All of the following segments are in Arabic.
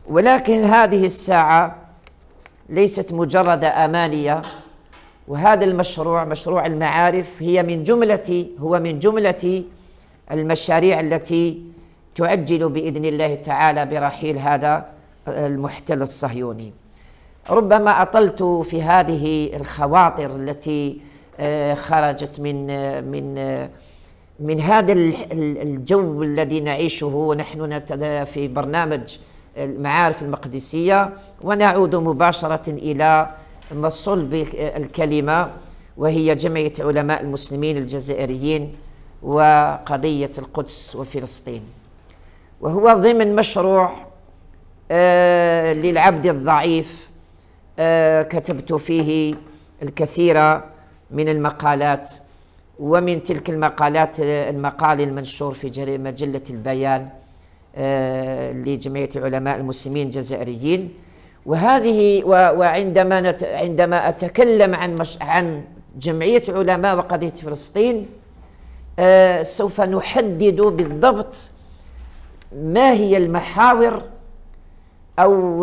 ولكن هذه الساعة ليست مجرد أمانية، وهذا المشروع مشروع المعارف هو من جملة المشاريع التي تعجل بإذن الله تعالى برحيل هذا المحتل الصهيوني. ربما أطلت في هذه الخواطر التي خرجت من هذا الجو الذي نعيشه ونحن في برنامج المعارف المقدسية، ونعود مباشرة إلى صلب الكلمة، وهي جمعية علماء المسلمين الجزائريين وقضية القدس وفلسطين. وهو ضمن مشروع للعبد الضعيف كتبت فيه الكثير من المقالات، ومن تلك المقالات المقال المنشور في مجلة البيان لجمعية علماء المسلمين الجزائريين. وهذه عندما أتكلم عن جمعية علماء وقضية فلسطين سوف نحدد بالضبط ما هي المحاور أو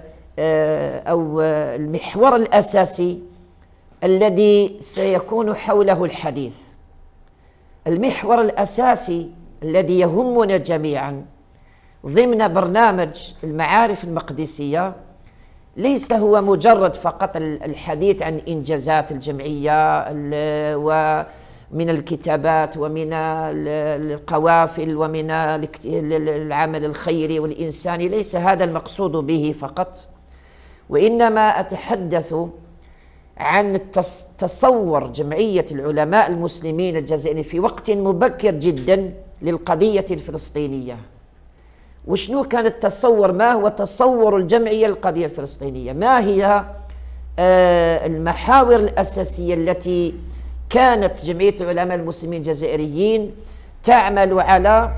المحور الأساسي الذي سيكون حوله الحديث. المحور الأساسي الذي يهمنا جميعا ضمن برنامج المعارف المقدسية ليس هو مجرد فقط الحديث عن إنجازات الجمعية ومن الكتابات ومن القوافل ومن العمل الخيري والإنساني، ليس هذا المقصود به فقط، وإنما أتحدث عن تصور جمعية العلماء المسلمين الجزائريين في وقت مبكر جدا للقضية الفلسطينية. وشنو كان التصور؟ ما هو تصور الجمعية للقضية الفلسطينية؟ ما هي المحاور الأساسية التي كانت جمعية العلماء المسلمين الجزائريين تعمل على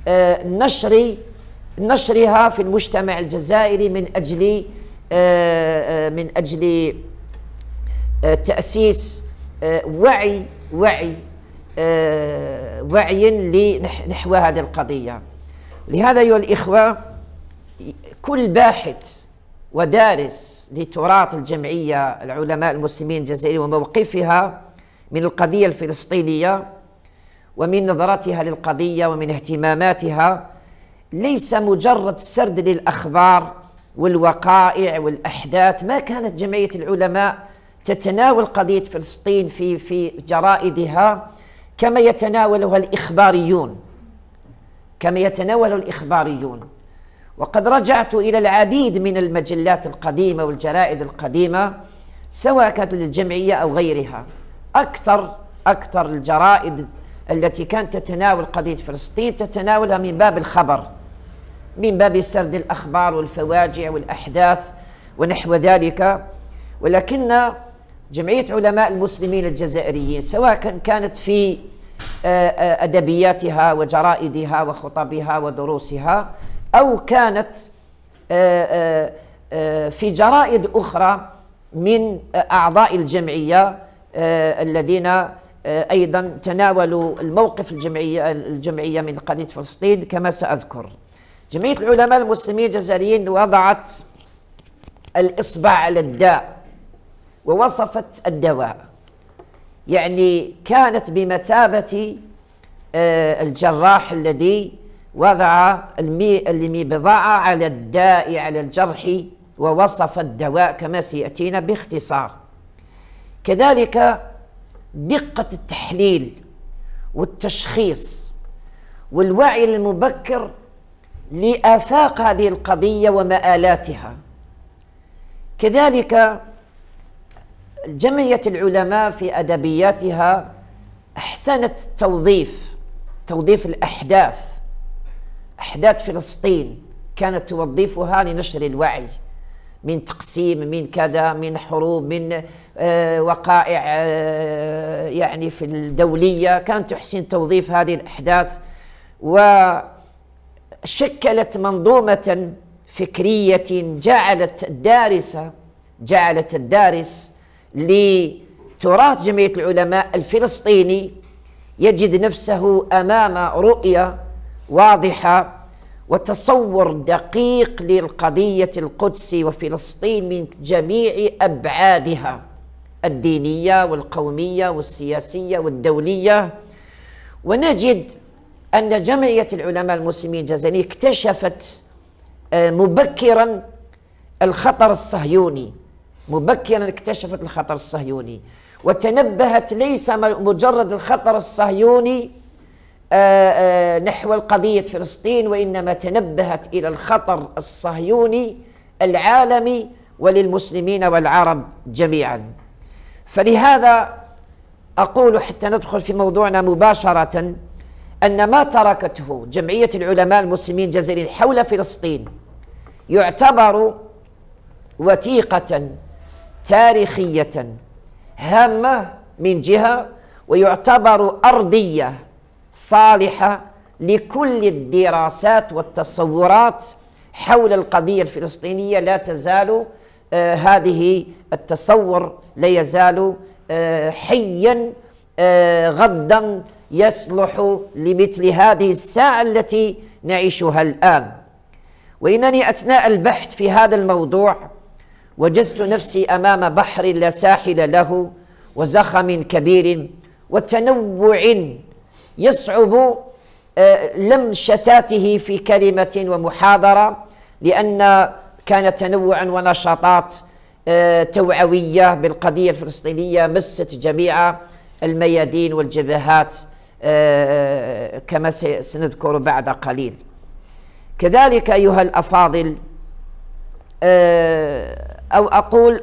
نشرها في المجتمع الجزائري من أجل تأسيس وعي نحو هذه القضية. لهذا أيها الإخوة، كل باحث ودارس لتراث الجمعية العلماء المسلمين الجزائريين وموقفها من القضية الفلسطينية ومن نظرتها للقضية ومن اهتماماتها ليس مجرد سرد للأخبار والوقائع والأحداث. ما كانت جمعية العلماء تتناول قضية فلسطين في جرائدها كما يتناولها الإخباريون. وقد رجعت إلى العديد من المجلات القديمة والجرائد القديمة سواء كانت للجمعية أو غيرها. أكثر الجرائد التي كانت تتناول قضية فلسطين تتناولها من باب الخبر، من باب سرد الأخبار والفواجع والأحداث ونحو ذلك. ولكن جمعية علماء المسلمين الجزائريين سواء كانت في أدبياتها وجرائدها وخطبها ودروسها، أو كانت في جرائد أخرى من أعضاء الجمعية الذين أيضا تناولوا الموقف الجمعية من قضية فلسطين كما سأذكر. جمعية العلماء المسلمين الجزائريين وضعت الإصبع على الداء ووصفت الدواء، يعني كانت بمثابة الجراح الذي وضع المبضعة على الداء على الجرح ووصف الدواء كما سيأتينا باختصار. كذلك دقة التحليل والتشخيص والوعي المبكر لآفاق هذه القضية ومآلاتها. كذلك جمعية العلماء في أدبياتها أحسنت توظيف الأحداث، أحداث فلسطين كانت توظفها لنشر الوعي من تقسيم، من كذا، من حروب، من وقائع يعني في الدولية. كانت تحسن توظيف هذه الأحداث، وشكلت منظومة فكرية جعلت الدارس لتراث جمعية العلماء الفلسطيني يجد نفسه أمام رؤية واضحة وتصور دقيق للقضية القدس وفلسطين من جميع أبعادها الدينية والقومية والسياسية والدولية. ونجد أن جمعية العلماء المسلمين الجزائريين اكتشفت مبكرا الخطر الصهيوني، مبكرا اكتشفت الخطر الصهيوني، وتنبهت ليس مجرد الخطر الصهيوني نحو القضية فلسطين، وإنما تنبهت إلى الخطر الصهيوني العالمي وللمسلمين والعرب جميعا. فلهذا أقول حتى ندخل في موضوعنا مباشرة أن ما تركته جمعية العلماء المسلمين الجزائريين حول فلسطين يعتبر وثيقة تاريخية هامة من جهة، ويعتبر أرضية صالحة لكل الدراسات والتصورات حول القضية الفلسطينية. لا تزال هذه التصور لا يزال حيا غدا يصلح لمثل هذه الساعة التي نعيشها الآن. وإنني أثناء البحث في هذا الموضوع وجدت نفسي أمام بحر لا ساحل له وزخم كبير وتنوع يصعب لم شتاته في كلمة ومحاضرة، لأن كان تنوعا ونشاطات توعوية بالقضية الفلسطينية مست جميع الميادين والجبهات كما سنذكر بعد قليل. كذلك أيها الأفاضل، أو أقول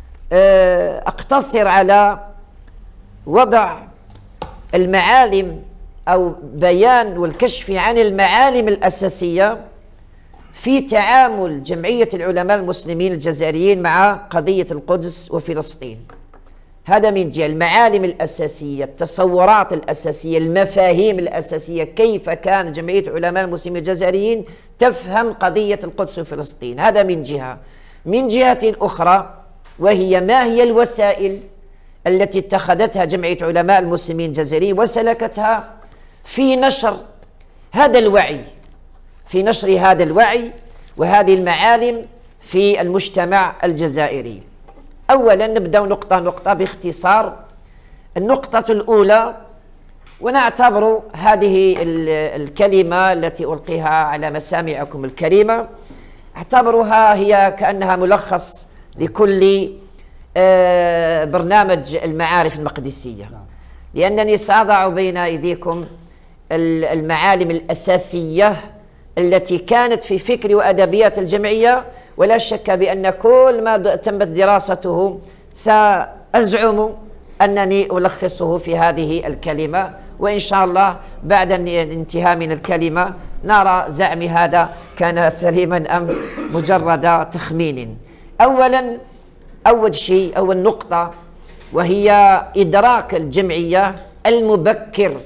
أقتصر على وضع المعالم أو بيان والكشف عن المعالم الأساسية في تعامل جمعية العلماء المسلمين الجزائريين مع قضية القدس وفلسطين. هذا من جهة المعالم الأساسية، التصورات الأساسية، المفاهيم الأساسية، كيف كان جمعية علماء المسلمين الجزائريين تفهم قضية القدس وفلسطين. هذا من جهة. من جهة أخرى، وهي ما هي الوسائل التي اتخذتها جمعية علماء المسلمين الجزائريين وسلكتها في نشر هذا الوعي، في نشر هذا الوعي وهذه المعالم في المجتمع الجزائري. أولا نبدأ نقطة نقطة باختصار. النقطة الأولى، ونعتبر هذه الكلمة التي ألقيها على مسامعكم الكريمة أعتبرها هي كأنها ملخص لكل برنامج المعارف المقدسية، لأنني سأضع بين أيديكم المعالم الأساسية التي كانت في فكر وأدبيات الجمعية، ولا شك بأن كل ما تمت دراسته سأزعم أنني ألخصه في هذه الكلمة، وإن شاء الله بعد الانتهاء من الكلمة نرى زعمي هذا كان سليما أم مجرد تخمين. أولا، أول شيء، أول نقطة، وهي إدراك الجمعية المبكر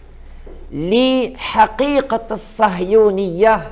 لحقيقة الصهيونية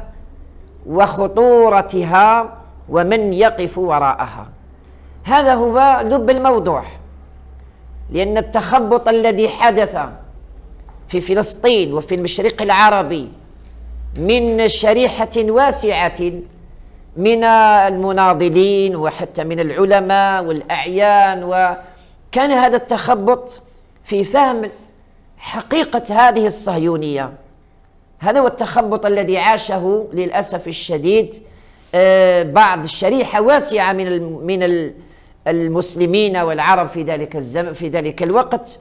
وخطورتها ومن يقف وراءها. هذا هو لب الموضوع، لأن التخبط الذي حدث في فلسطين وفي المشرق العربي من شريحة واسعة من المناضلين وحتى من العلماء والأعيان، وكان هذا التخبط في فهم حقيقة هذه الصهيونية. هذا هو التخبط الذي عاشه للأسف الشديد بعض الشريحة واسعة من المسلمين والعرب في ذلك الوقت،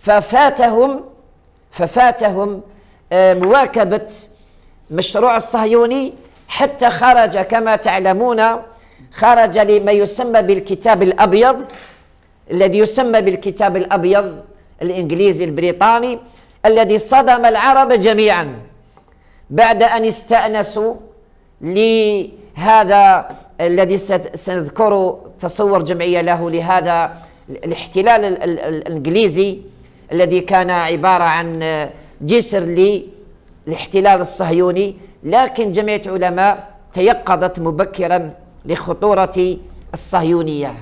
ففاتهم مواكبة مشروع الصهيوني، حتى خرج كما تعلمون، خرج لما يسمى بالكتاب الأبيض، الذي يسمى بالكتاب الأبيض الإنجليزي البريطاني، الذي صدم العرب جميعا بعد أن استأنسوا لهذا الذي سنذكر تصور جمعية له لهذا الاحتلال الإنجليزي الذي كان عبارة عن جسر للاحتلال الصهيوني. لكن جمعية علماء تيقظت مبكرا لخطورة الصهيونية،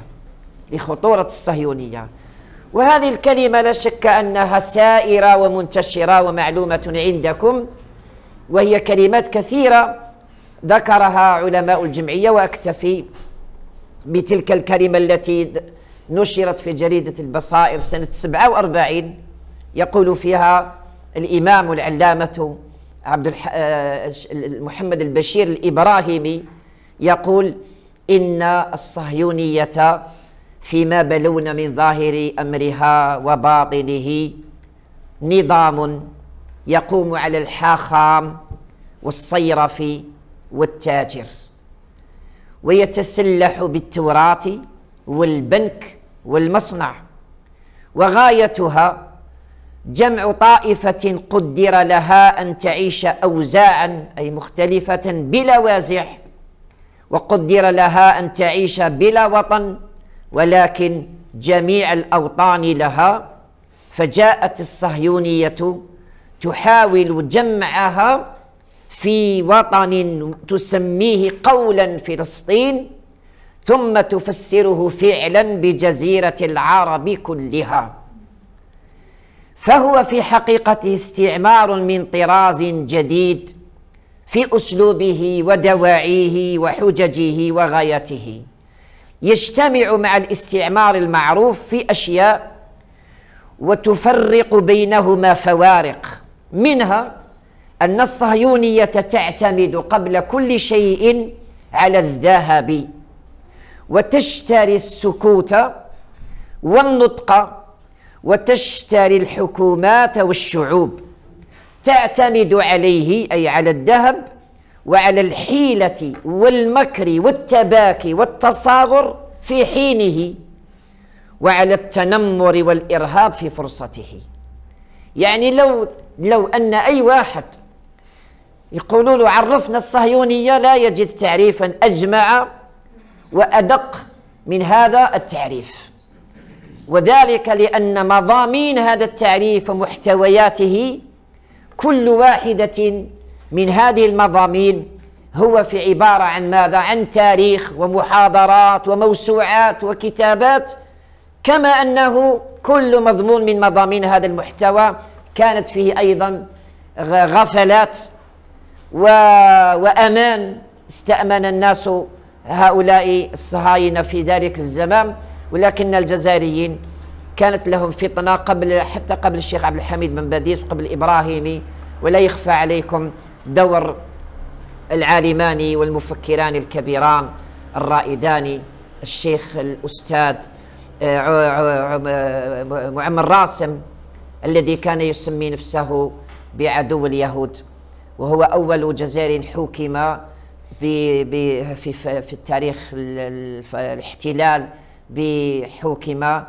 وهذه الكلمة لا شك أنها سائرة ومنتشرة ومعلومة عندكم، وهي كلمات كثيرة ذكرها علماء الجمعية، وأكتفي بتلك الكلمة التي نشرت في جريدة البصائر سنة 47. يقول فيها الإمام العلامة محمد البشير الإبراهيمي، يقول: إن الصهيونية فيما بلون من ظاهر أمرها وباطنه نظام يقوم على الحاخام والصيرف والتاجر، ويتسلح بالتوراة والبنك والمصنع، وغايتها جمع طائفة قدر لها أن تعيش أوزاعا أي مختلفة بلا وازع، وقدر لها أن تعيش بلا وطن، ولكن جميع الأوطان لها. فجاءت الصهيونية تحاول جمعها في وطن تسميه قولا فلسطين، ثم تفسره فعلا بجزيرة العرب كلها. فهو في حقيقته استعمار من طراز جديد في أسلوبه ودواعيه وحججه وغايته، يجتمع مع الاستعمار المعروف في أشياء وتفرق بينهما فوارق، منها أن الصهيونية تعتمد قبل كل شيء على الذهب، وتشتري السكوت والنطق، وتشتري الحكومات والشعوب، تعتمد عليه أي على الذهب وعلى الحيلة والمكر والتباكي والتصاغر في حينه، وعلى التنمر والإرهاب في فرصته. يعني لو أن أي واحد يقولوا له عرفنا الصهيونية لا يجد تعريفا أجمع وأدق من هذا التعريف، وذلك لأن مضامين هذا التعريف ومحتوياته كل واحدة من هذه المضامين هو في عبارة عن ماذا؟ عن تاريخ ومحاضرات وموسوعات وكتابات، كما أنه كل مضمون من مضامين هذا المحتوى كانت فيه أيضا غفلات وأمان استأمن الناس هؤلاء الصهاينة في ذلك الزمان. ولكن الجزائريين كانت لهم فطنة حتى قبل الشيخ عبد الحميد بن باديس وقبل الإبراهيمي. ولا يخفى عليكم دور العالمان والمفكران الكبيران الرائدان الشيخ الأستاذ معمر راسم، الذي كان يسمي نفسه بعدو اليهود، وهو أول جزائري حكم في التاريخ الاحتلال بحكم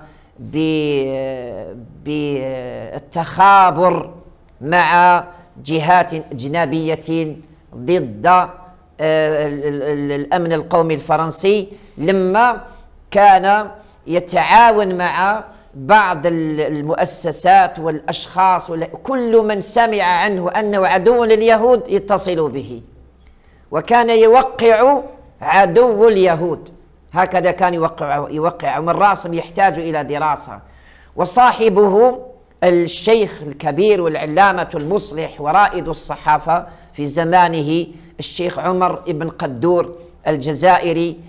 بالتخابر مع جهات أجنبية ضد الأمن القومي الفرنسي، لما كان يتعاون مع بعض المؤسسات والأشخاص كل من سمع عنه أنه عدو لليهود يتصل به، وكان يوقع عدو اليهود، هكذا كان يوقع. عمر راسم يحتاج إلى دراسة. وصاحبه الشيخ الكبير والعلامة المصلح ورائد الصحافة في زمانه الشيخ عمر بن قدور الجزائري،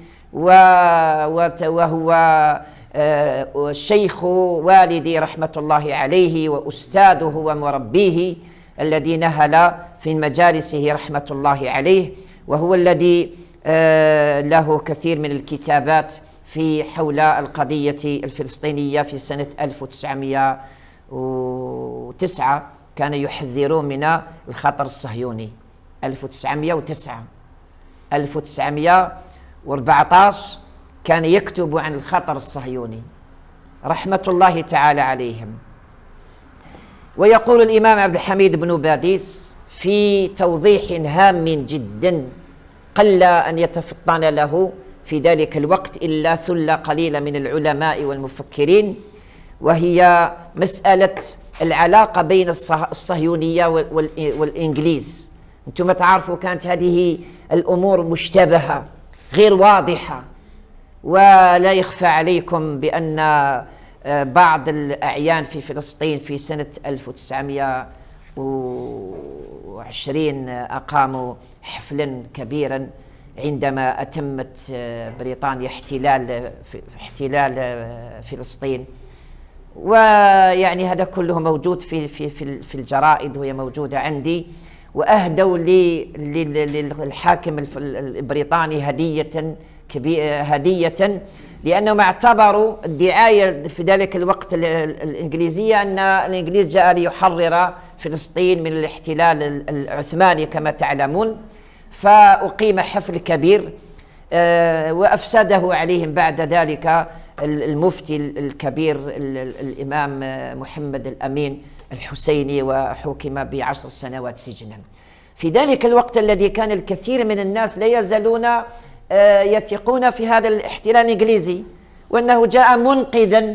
وهو شيخ والدي رحمة الله عليه وأستاذه ومربيه الذي نهل في مجالسه رحمة الله عليه، وهو الذي له كثير من الكتابات في حول القضية الفلسطينية. في سنة 1909 كان يحذرون من الخطر الصهيوني. 1914 كان يكتب عن الخطر الصهيوني رحمة الله تعالى عليهم. ويقول الإمام عبد الحميد بن باديس في توضيح هام جدا قل أن يتفطن له في ذلك الوقت إلا ثلة قليلة من العلماء والمفكرين، وهي مسألة العلاقة بين الصهيونية والإنجليز. أنتم تعرفوا كانت هذه الأمور مشتبهة غير واضحة، ولا يخفى عليكم بأن بعض الأعيان في فلسطين في سنة 1920 أقاموا حفلا كبيرا عندما أتمت بريطانيا احتلال فلسطين. ويعني هذا كله موجود في الجرائد وهي موجودة عندي. وأهدوا للحاكم البريطاني هدية لأنهم اعتبروا الدعاية في ذلك الوقت الإنجليزية أن الإنجليز جاء ليحرر فلسطين من الاحتلال العثماني كما تعلمون. فأقيم حفل كبير وأفسده عليهم بعد ذلك المفتي الكبير الإمام محمد الأمين الحسيني، وحكم ب10 سنوات سجنا. في ذلك الوقت الذي كان الكثير من الناس لا يزالون يثقون في هذا الاحتلال الإنجليزي، وأنه جاء منقذا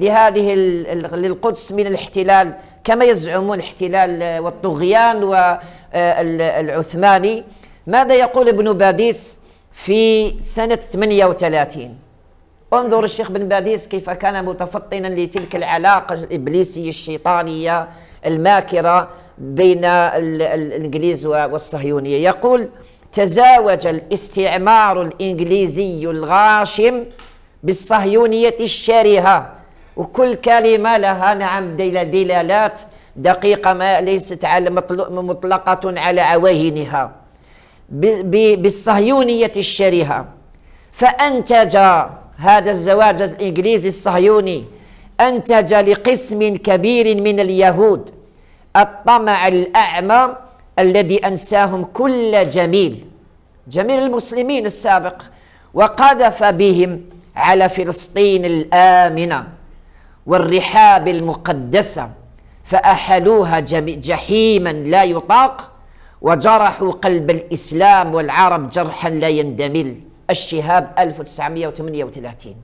للقدس من الاحتلال كما يزعمون الاحتلال والطغيان والعثماني. ماذا يقول ابن باديس في سنة 38؟ انظر الشيخ بن باديس كيف كان متفطنا لتلك العلاقة الإبليسية الشيطانية الماكرة بين الإنجليز والصهيونية. يقول: تزاوج الاستعمار الإنجليزي الغاشم بالصهيونية الشرهة، وكل كلمة لها نعم دلالات دقيقة ما ليست مطلقة على عواهنها، بالصهيونية الشرهة. فأنتج هذا الزواج الإنجليزي الصهيوني أنتج لقسم كبير من اليهود الطمع الأعمى الذي أنساهم كل جميل المسلمين السابق، وقذف بهم على فلسطين الآمنة والرحاب المقدسة، فأحلوها جحيما لا يطاق، وجرحوا قلب الإسلام والعرب جرحا لا يندمل. الشهاب 1938.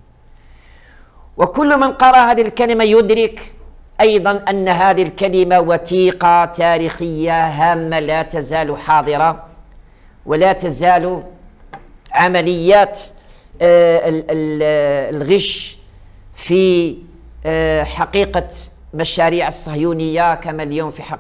وكل من قرأ هذه الكلمة يدرك أيضا أن هذه الكلمة وثيقة تاريخية هامة لا تزال حاضرة، ولا تزال عمليات الغش في حقيقة مشاريع الصهيونية كما اليوم في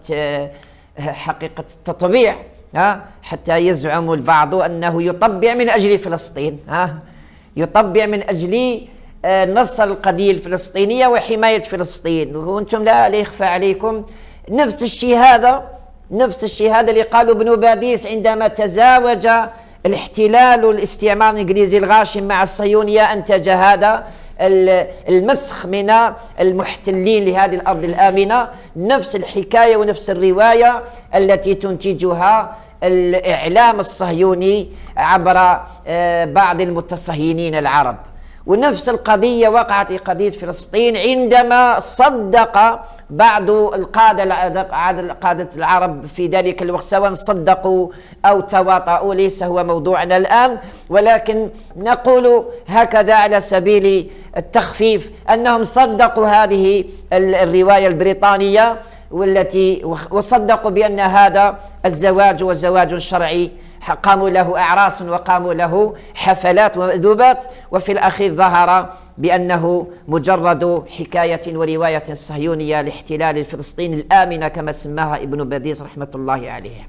حقيقة التطبيع، حتى يزعم البعض أنه يطبع من أجل فلسطين، يطبع من أجل نصر القضية الفلسطينية وحماية فلسطين. وأنتم لا يخفى عليكم نفس الشيء هذا اللي قاله ابن باديس عندما تزاوج الاحتلال والاستعمار الإنجليزي الغاشم مع الصهيونية، أنتج هذا المسخ من المحتلين لهذه الأرض الآمنة. نفس الحكاية ونفس الرواية التي تنتجها الإعلام الصهيوني عبر بعض المتصهينين العرب. ونفس القضية وقعت في قضية فلسطين عندما صدق بعض قادة العرب في ذلك الوقت، سواء صدقوا أو تواطؤوا، ليس هو موضوعنا الآن، ولكن نقول هكذا على سبيل التخفيف أنهم صدقوا هذه الرواية البريطانية وصدقوا بأن هذا الزواج وزواج شرعي، قاموا له أعراس وقاموا له حفلات ومأدوبات، وفي الأخير ظهر بأنه مجرد حكاية ورواية صهيونية لاحتلال الفلسطين الآمنة كما سماها ابن باديس رحمة الله عليه.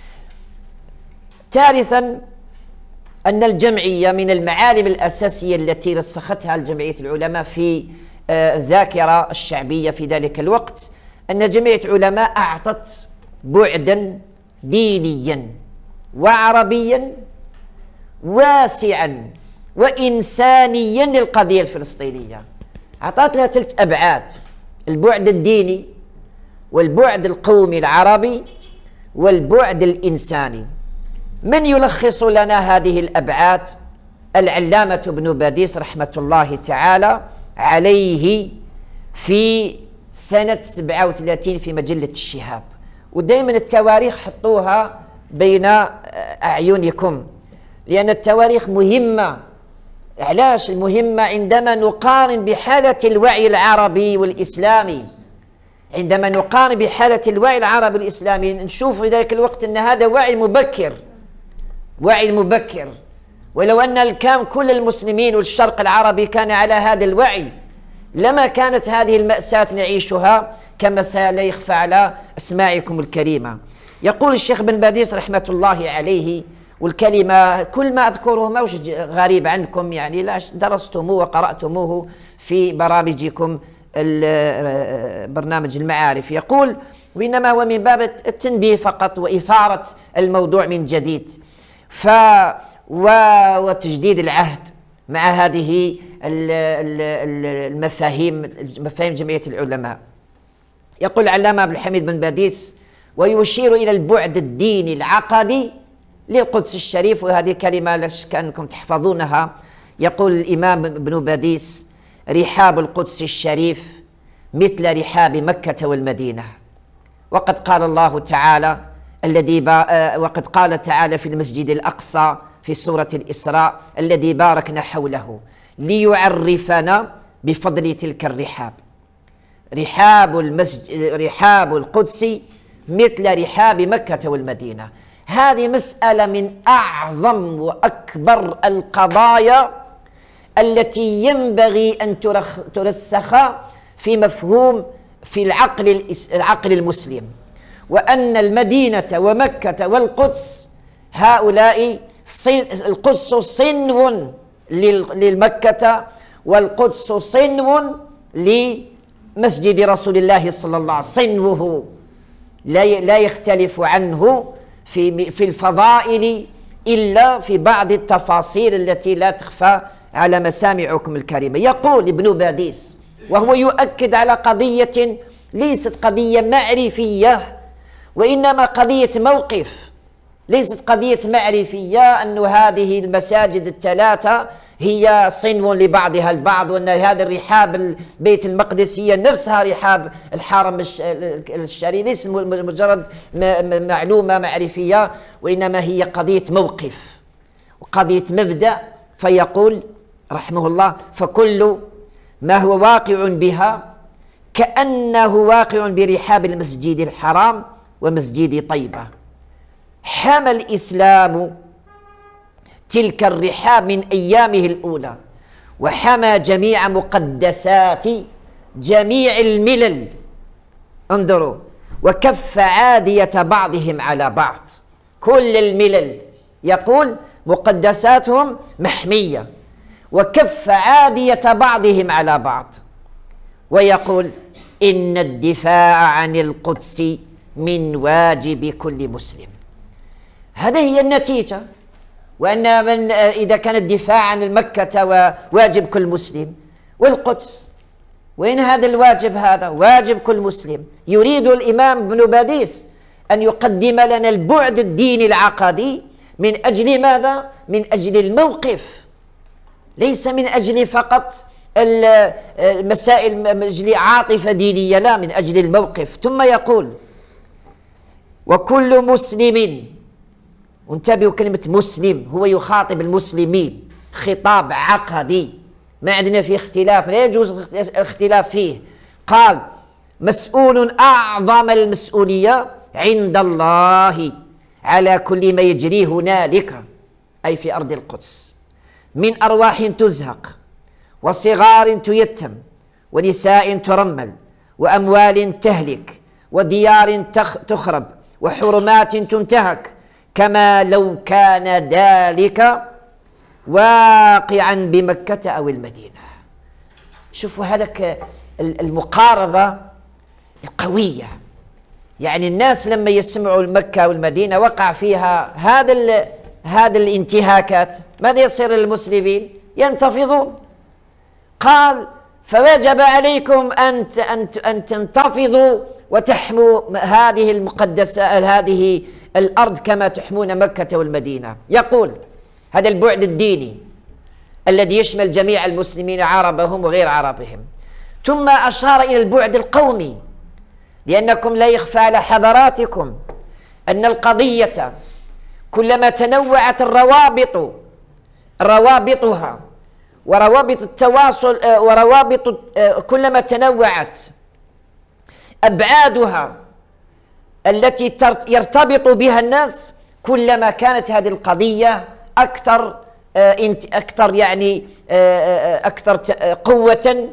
ثالثا، أن الجمعية من المعالم الأساسية التي رسختها الجمعية العلماء في الذاكرة الشعبية في ذلك الوقت، أن جمعية العلماء أعطت بعدا دينيا وعربيا واسعا وإنسانيا للقضية الفلسطينية. أعطت لها 3 أبعاد: البعد الديني، والبعد القومي العربي، والبعد الإنساني. من يلخص لنا هذه الأبعاد؟ العلامة ابن باديس رحمة الله تعالى عليه في سنة 37 في مجلة الشهاب. ودائما التواريخ حطوها بين أعينكم، لأن التواريخ مهمة. علاش مهمة؟ عندما نقارن بحالة الوعي العربي والإسلامي، عندما نقارن بحالة الوعي العربي والإسلامي نشوف في ذلك الوقت أن هذا وعي مبكر. ولو أن كل المسلمين والشرق العربي كان على هذا الوعي لما كانت هذه المأساة نعيشها كما لا يخفى على أسماعكم الكريمة. يقول الشيخ بن باديس رحمة الله عليه، والكلمة كل ما أذكره ما وش غريب عنكم، يعني لا درستموه وقرأتموه في برامجكم برنامج المعارف. يقول: وإنما هو من باب التنبيه فقط وإثارة الموضوع من جديد وتجديد العهد مع هذه مفاهيم جمعية العلماء. يقول العلامة عبد الحميد بن باديس: ويشير إلى البعد الديني العقدي للقدس الشريف. وهذه كلمة كأنكم تحفظونها. يقول الإمام ابن باديس: رحاب القدس الشريف مثل رحاب مكة والمدينة. وقد قال الله تعالى وقد قال تعالى في المسجد الأقصى في سورة الإسراء: الذي باركنا حوله ليعرفنا بفضل تلك الرحاب. رحاب القدس مثل رحاب مكة والمدينة. هذه مسألة من أعظم وأكبر القضايا التي ينبغي أن ترسخ في مفهوم في العقل المسلم، وأن المدينة ومكة والقدس هؤلاء القدس صنو للمكة، والقدس صنو لمسجد رسول الله صلى الله عليه وسلم، صنوه لا يختلف عنه في الفضائل إلا في بعض التفاصيل التي لا تخفى على مسامعكم الكريمة. يقول ابن باديس وهو يؤكد على قضية ليست قضية معرفية وإنما قضية موقف، ليست قضية معرفية أن هذه المساجد الثلاثة هي صنو لبعضها البعض، وأن هذا الرحاب بيت المقدس هي نفسها رحاب الحرم الشريف، ليس مجرد معلومة معرفية وإنما هي قضية موقف وقضية مبدأ. فيقول رحمه الله: فكل ما هو واقع بها كأنه واقع برحاب المسجد الحرام ومسجد طيبة. حمى الإسلام تلك الرحاب من أيامه الأولى، وحمى جميع مقدسات جميع الملل. انظروا: وكف عادية بعضهم على بعض. كل الملل يقول مقدساتهم محمية، وكف عادية بعضهم على بعض. ويقول: إن الدفاع عن القدس من واجب كل مسلم. هذه هي النتيجة، وأن من إذا كان الدفاع عن مكة وواجب كل مسلم، والقدس وين هذا الواجب؟ هذا واجب كل مسلم. يريد الإمام ابن باديس أن يقدم لنا البعد الديني العقدي من أجل ماذا؟ من أجل الموقف، ليس من أجل فقط المسائل من أجل عاطفة دينية، لا، من أجل الموقف. ثم يقول: وكل مسلم، وانتبهوا كلمة مسلم، هو يخاطب المسلمين خطاب عقدي، ما عندنا فيه اختلاف، لا يجوز الاختلاف فيه. قال: مسؤول أعظم المسؤولية عند الله على كل ما يجري هنالك، أي في أرض القدس، من أرواح تزهق، وصغار تيتم، ونساء ترمل، وأموال تهلك، وديار تخرب، وحرمات تنتهك، كما لو كان ذلك واقعا بمكة أو المدينة. شوفوا هذاك المقاربة القوية، يعني الناس لما يسمعوا مكة والمدينة وقع فيها هذا الانتهاكات، ماذا يصير للمسلمين؟ ينتفضون. قال: فوجب عليكم أن تنتفضوا وتحموا هذه المقدسة، هذه الأرض كما تحمون مكة والمدينة. يقول: هذا البعد الديني الذي يشمل جميع المسلمين عربهم وغير عربهم. ثم أشار إلى البعد القومي، لأنكم لا يخفى على حضراتكم أن القضية كلما تنوعت روابطها وروابط التواصل كلما تنوعت أبعادها التي يرتبط بها الناس، كلما كانت هذه القضية أكثر قوة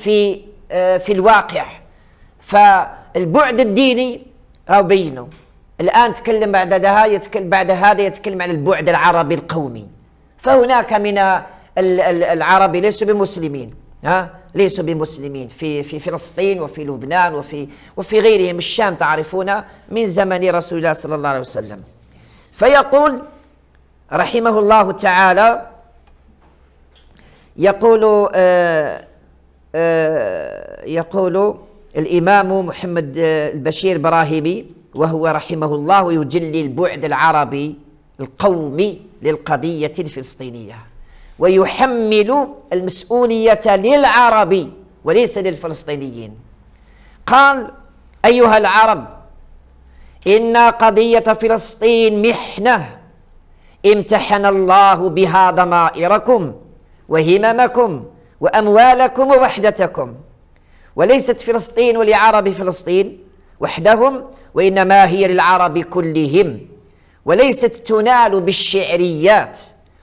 في الواقع. فالبعد الديني أو بينه، الآن تكلم بعد هذا يتكلم عن البعد العربي القومي. فهناك من العرب ليسوا بمسلمين، ليسوا بمسلمين في فلسطين وفي لبنان وفي غيرهم، الشام تعرفون من زمن رسول الله صلى الله عليه وسلم. فيقول رحمه الله تعالى، يقول الإمام محمد البشير البراهيمي وهو رحمه الله يجلي البعد العربي القومي للقضية الفلسطينية، ويحمل المسؤولية للعرب وليس للفلسطينيين. قال: أيها العرب، إن قضية فلسطين محنة امتحن الله بها ضمائركم وهممكم وأموالكم ووحدتكم، وليست فلسطين لعرب فلسطين وحدهم، وإنما هي للعرب كلهم، وليست تنال بالشعريات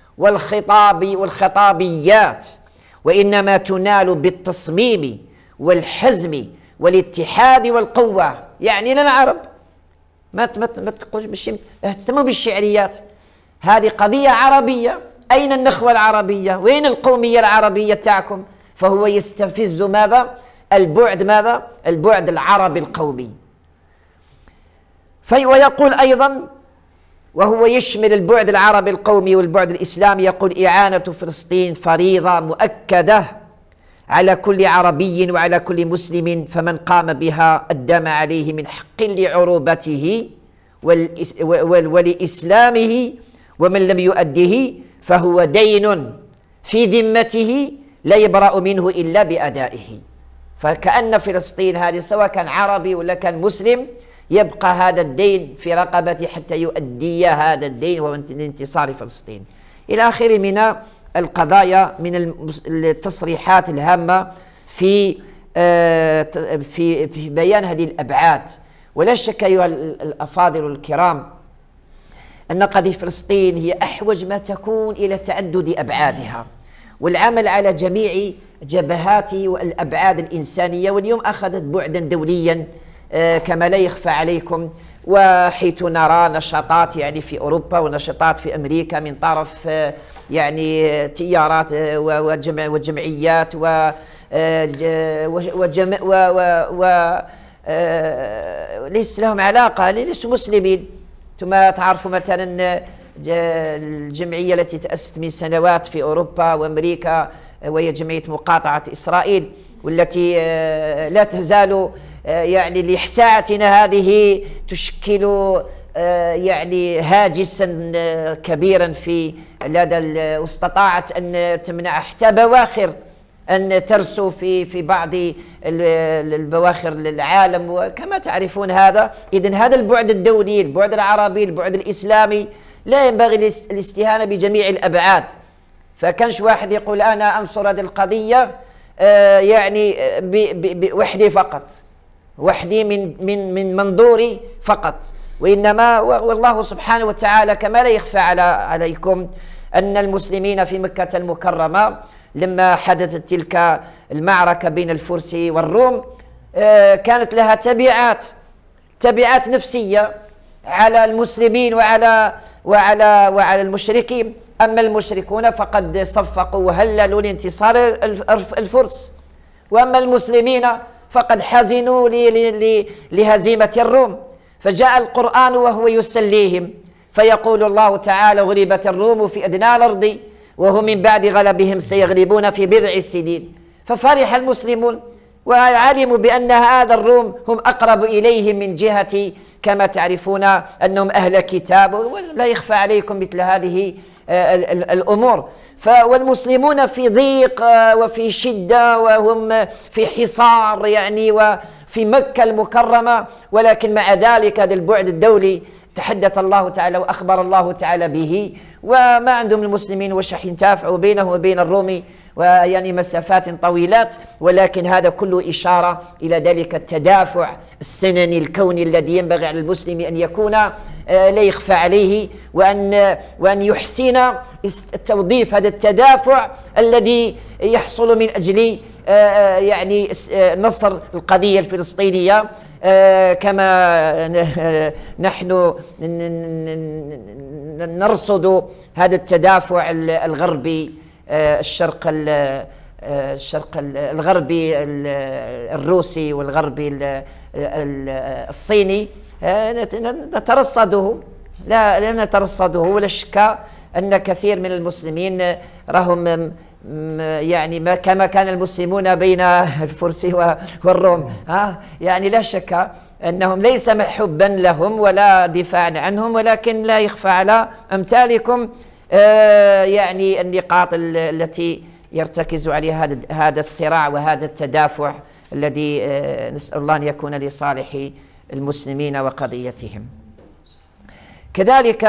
والخطابيات، وإنما تنال بالتصميم والحزم والاتحاد والقوة. يعني للعرب ما تقولش اهتموا بالشعريات، هذه قضية عربية. أين النخوة العربية؟ وين القومية العربية تاعكم؟ فهو يستفز ماذا؟ البعد العربي القومي. ويقول أيضا، وهو يشمل البعد العربي القومي والبعد الإسلامي، يقول: إعانة فلسطين فريضة مؤكدة على كل عربي وعلى كل مسلم، فمن قام بها أدم عليه من حق لعروبته ولإسلامه، ومن لم يؤده فهو دين في ذمته لا يبرأ منه إلا بأدائه. فكأن فلسطين هذه سواء كان عربي ولا كان مسلم يبقى هذا الدين في رقبته حتى يؤدي هذا الدين ومن انتصار فلسطين إلى آخره من القضايا، من التصريحات الهامة في بيان هذه الأبعاد. ولا شك أيها الأفاضل الكرام أن قضية فلسطين هي أحوج ما تكون إلى تعدد أبعادها والعمل على جميع جبهات والأبعاد الإنسانية. واليوم أخذت بعدا دوليا كما لا يخفى عليكم، وحيث نرى نشاطات يعني في أوروبا ونشاطات في أمريكا من طرف يعني تيارات وجمعيات ليس لهم علاقة، ليسوا مسلمين. ثم تعرفوا مثلا الجمعية التي تأسست من سنوات في أوروبا وأمريكا وهي جمعية مقاطعة إسرائيل، والتي لا تزال يعني لإحساءتنا هذه تشكل يعني هاجسا كبيرا في لدى واستطاعت أن تمنع حتى بواخر أن ترسو في بعض البواخر العالم، وكما تعرفون هذا. إذن هذا البعد الدولي، البعد العربي، البعد الإسلامي، لا ينبغي الاستهانة بجميع الأبعاد. فكانش واحد يقول أنا أنصر هذه القضية يعني بوحدي فقط، وحدي من منظوري فقط، وإنما والله سبحانه وتعالى كما لا يخفى عليكم أن المسلمين في مكة المكرمة لما حدثت تلك المعركة بين الفرس والروم كانت لها تبعات نفسية على المسلمين وعلى المشركين. أما المشركون فقد صفقوا وهللوا لانتصار الفرس، وأما المسلمين فقد حزنوا لهزيمة الروم. فجاء القرآن وهو يسليهم، فيقول الله تعالى: غلبت الروم في أدنى الأرض وهم من بعد غلبهم سيغلبون في بضع سنين. ففرح المسلمون وعلموا بأن هذا الروم هم أقرب إليهم من جهة كما تعرفون أنهم أهل كتاب، ولا يخفى عليكم مثل هذه الأمور. والمسلمون في ضيق وفي شدة وهم في حصار يعني وفي مكة المكرمة، ولكن مع ذلك هذا البعد الدولي تحدث الله تعالى وأخبر الله تعالى به، وما عندهم المسلمين وش راح ينتافعوا بينه وبين الروم ويعني مسافات طويلات. ولكن هذا كله إشارة إلى ذلك التدافع السنني الكوني الذي ينبغي على المسلم أن يكون لا يخفى عليه، وأن يحسن توظيف هذا التدافع الذي يحصل من أجل يعني نصر القضية الفلسطينية كما نحن نرصد هذا التدافع الغربي، الشرق الغربي الروسي والغربي الصيني، نترصده، لا نترصده. ولا شك أن كثير من المسلمين رهم يعني كما كان المسلمون بين الفرس والروم، يعني لا شك أنهم ليس محبا لهم ولا دفاعا عنهم، ولكن لا يخفى على أمثالكم يعني النقاط التي يرتكز عليها هذا الصراع وهذا التدافع الذي نسأل الله أن يكون لصالح المسلمين وقضيتهم. كذلك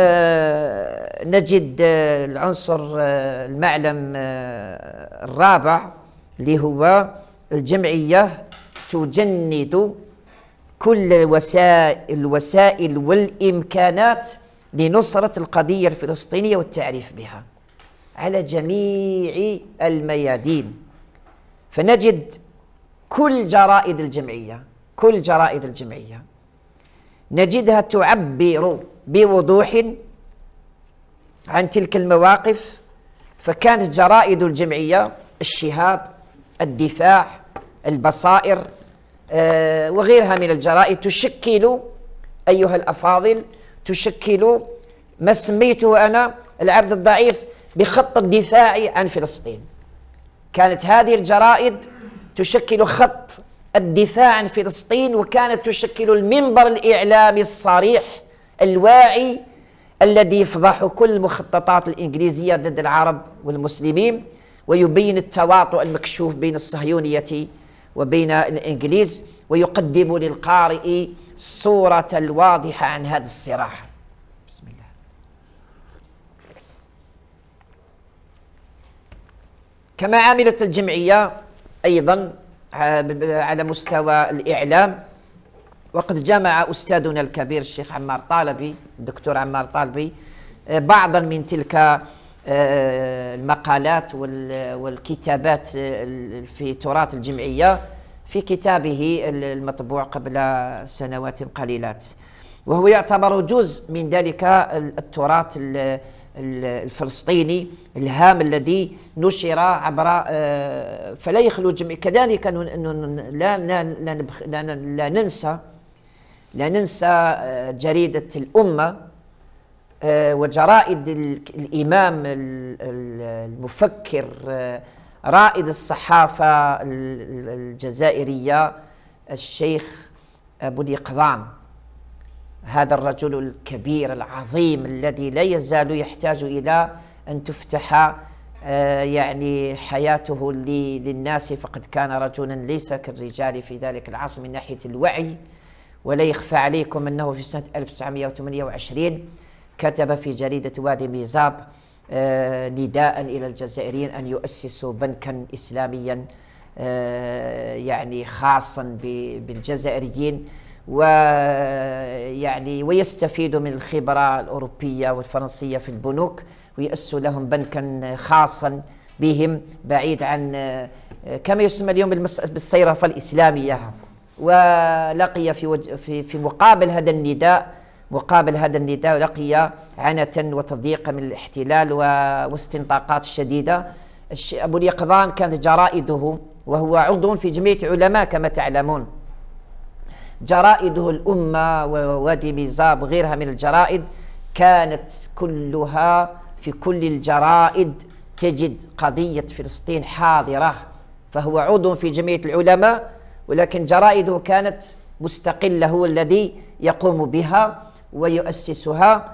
نجد العنصر المعلم الرابع اللي هو الجمعية تجند كل الوسائل والإمكانات لنصرة القضية الفلسطينية والتعريف بها على جميع الميادين. فنجد كل جرائد الجمعية نجدها تعبر بوضوح عن تلك المواقف. فكانت جرائد الجمعية الشهاب، الدفاع، البصائر وغيرها من الجرائد تشكل، أيها الأفاضل، تشكل ما سميته أنا العبد الضعيف بخط الدفاع عن فلسطين. كانت هذه الجرائد تشكل خط الدفاع عن فلسطين، وكانت تشكل المنبر الإعلامي الصريح الواعي الذي يفضح كل المخططات الإنجليزية ضد العرب والمسلمين، ويبين التواطؤ المكشوف بين الصهيونية وبين الإنجليز، ويقدم للقارئ الصورة الواضحة عن هذا الصراع. بسم الله. كما عملت الجمعية أيضا على مستوى الإعلام، وقد جمع أستاذنا الكبير الشيخ عمار طالبي، الدكتور عمار طالبي، بعضا من تلك المقالات والكتابات في تراث الجمعية في كتابه المطبوع قبل سنوات قليلات، وهو يعتبر جزء من ذلك التراث الفلسطيني الهام الذي نشر عبر فلا يخلو الجميع. كذلك لا ننسى جريدة الأمة وجرائد الإمام المفكر رائد الصحافة الجزائرية الشيخ أبو اليقظان، هذا الرجل الكبير العظيم الذي لا يزال يحتاج إلى أن تفتح يعني حياته للناس، فقد كان رجلا ليس كالرجال في ذلك العصر من ناحية الوعي. ولا يخفى عليكم أنه في سنة 1928 كتب في جريدة وادي ميزاب نداء إلى الجزائريين أن يؤسسوا بنكا إسلاميا يعني خاصا بالجزائريين، ويعني ويستفيدوا من الخبرة الأوروبية والفرنسية في البنوك، ويؤسسوا لهم بنكا خاصا بهم بعيد عن كما يسمى اليوم بالصيرفة الإسلامية. ولقي في مقابل هذا النداء لقي عنة وتضييق من الاحتلال واستنطاقات شديدة. أبو اليقظان كانت جرائده، وهو عضو في جمعية علماء كما تعلمون، جرائده الأمة ووادي ميزاب وغيرها من الجرائد كانت كلها، في كل الجرائد تجد قضية فلسطين حاضرة. فهو عضو في جمعية العلماء، ولكن جرائده كانت مستقلة، هو الذي يقوم بها ويؤسسها،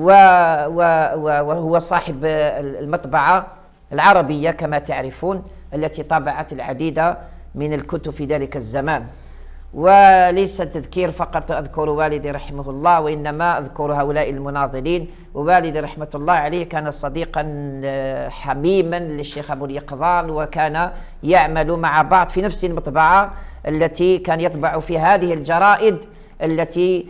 وهو صاحب المطبعة العربية كما تعرفون التي طبعت العديد من الكتب في ذلك الزمان. وليس التذكير فقط أذكر والدي رحمه الله، وإنما أذكر هؤلاء المناضلين. ووالدي رحمة الله عليه كان صديقا حميما للشيخ أبو اليقظان، وكان يعمل مع بعض في نفس المطبعة التي كان يطبع في هذه الجرائد التي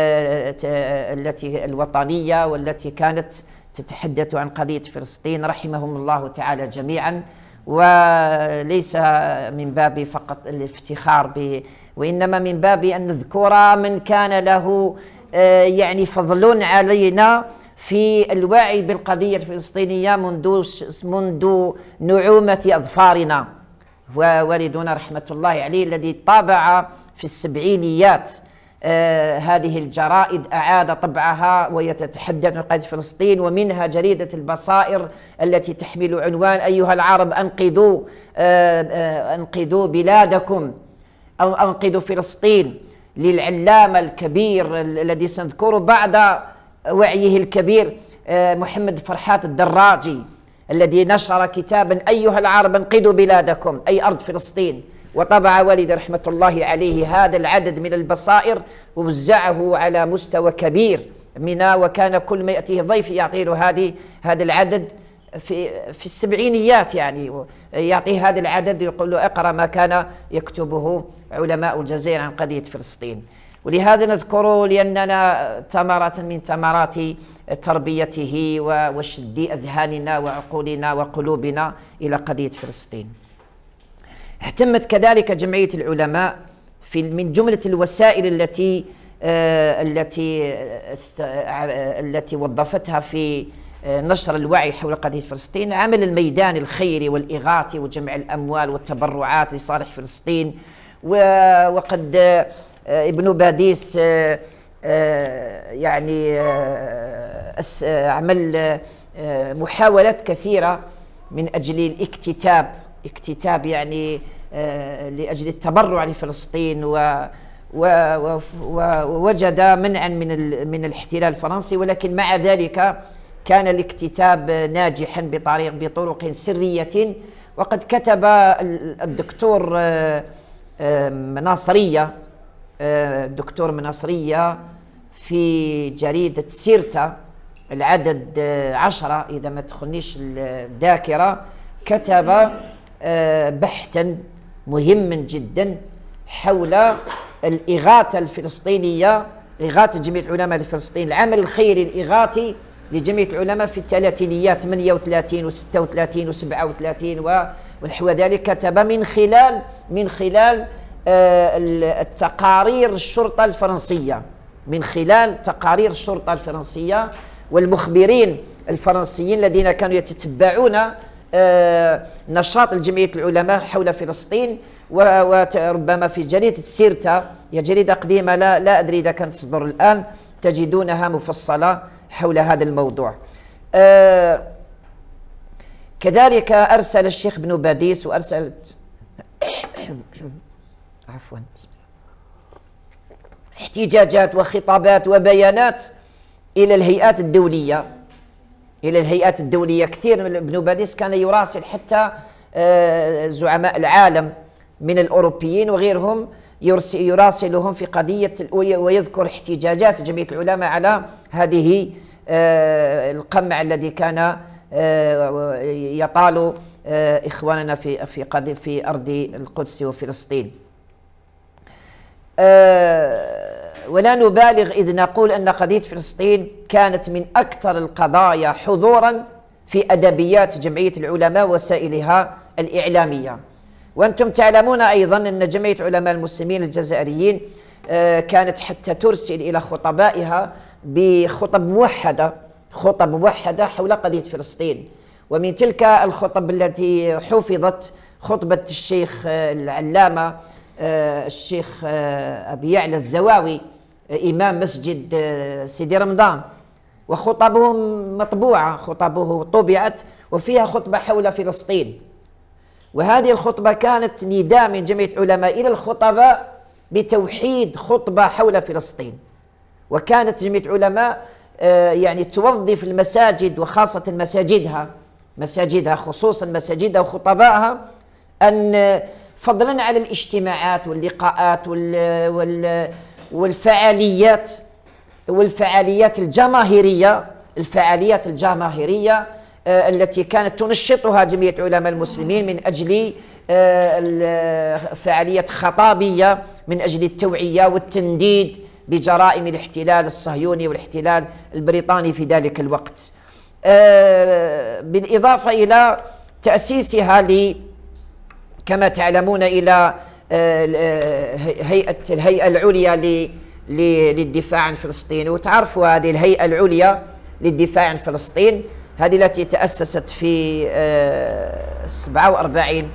الوطنية والتي كانت تتحدث عن قضية فلسطين، رحمهم الله تعالى جميعا. وليس من باب فقط الافتخار وإنما من باب أن نذكر من كان له يعني فضل علينا في الوعي بالقضية الفلسطينية منذ نعومة أظفارنا. ووالدنا رحمة الله عليه الذي طابع في السبعينيات هذه الجرائد أعاد طبعها ويتحدث عن قضية فلسطين، ومنها جريدة البصائر التي تحمل عنوان أيها العرب أنقذوا بلادكم أو أنقذوا فلسطين، للعلامة الكبير الذي سنذكره بعد وعيه الكبير محمد فرحات الدراجي، الذي نشر كتابا أيها العرب انقذوا بلادكم أي أرض فلسطين. وطبع والدي رحمة الله عليه هذا العدد من البصائر ووزعه على مستوى كبير منا، وكان كل ما يأتيه ضيف يعطي له هذا العدد في السبعينيات، يعني يعطيه هذا العدد ويقول له اقرأ ما كان يكتبه علماء الجزائر عن قضية فلسطين. ولهذا نذكره لأننا ثمرة من ثمرات تربيته وشد أذهاننا وعقولنا وقلوبنا إلى قضية فلسطين. اهتمت كذلك جمعية العلماء من جملة الوسائل التي وظفتها في نشر الوعي حول قضية فلسطين عمل الميدان الخيري والإغاثي وجمع الأموال والتبرعات لصالح فلسطين. وقد ابن باديس يعني عمل محاولات كثيرة من أجل اكتتاب يعني لأجل التبرع لفلسطين، ووجد منعا من الاحتلال الفرنسي، ولكن مع ذلك كان الاكتتاب ناجحا بطرق سرية. وقد كتب الدكتور مناصرية في جريدة سيرتا العدد 10 إذا ما تخنيش الذاكرة، كتب بحثا مهما جدا حول الإغاثة الفلسطينية، إغاثة جمعية العلماء لفلسطين، العمل الخيري الإغاثي لجمعية العلماء في الثلاثينيات 38 و36 و37 ونحو ذلك. كتب من خلال التقارير الشرطة الفرنسية، من خلال تقارير الشرطة الفرنسية والمخبرين الفرنسيين الذين كانوا يتتبعون نشاط الجمعية العلماء حول فلسطين. وربما في جريدة سيرتا، هي جريدة قديمة لا أدري إذا كانت تصدر الآن، تجدونها مفصلة حول هذا الموضوع. كذلك أرسل الشيخ ابن باديس وأرسلت عفوا احتجاجات وخطابات وبيانات إلى الهيئات الدولية. كثير من ابن باديس كان يراسل حتى زعماء العالم من الأوروبيين وغيرهم، يراسلهم في قضية ويذكر احتجاجات جمعية العلماء على هذه القمع الذي كان يطال إخواننا في أرض القدس وفلسطين. ولا نبالغ إذ نقول أن قضية فلسطين كانت من أكثر القضايا حضورا في أدبيات جمعية العلماء ووسائلها الإعلامية. وأنتم تعلمون أيضا أن جمعية علماء المسلمين الجزائريين كانت حتى ترسل إلى خطبائها بخطب موحدة حول قضية فلسطين. ومن تلك الخطب التي حفظت خطبة الشيخ العلامة الشيخ أبي يعلى الزواوي إمام مسجد سيدي رمضان، وخطبه مطبوعة، خطبه طبعت وفيها خطبة حول فلسطين. وهذه الخطبة كانت نداء من جمعية علماء إلى الخطباء بتوحيد خطبة حول فلسطين. وكانت جمعية علماء يعني توظف المساجد وخاصة مساجدها خصوصا مساجدها وخطبائها أن فضلا على الاجتماعات واللقاءات والفعاليات الجماهيرية التي كانت تنشطها جمعية علماء المسلمين من أجل فعاليات خطابية من أجل التوعية والتنديد بجرائم الاحتلال الصهيوني والاحتلال البريطاني في ذلك الوقت، بالإضافة إلى تأسيسها كما تعلمون إلى الهيئة العليا للدفاع عن فلسطين. وتعرفوا هذه الهيئة العليا للدفاع عن فلسطين هذه التي تأسست في 47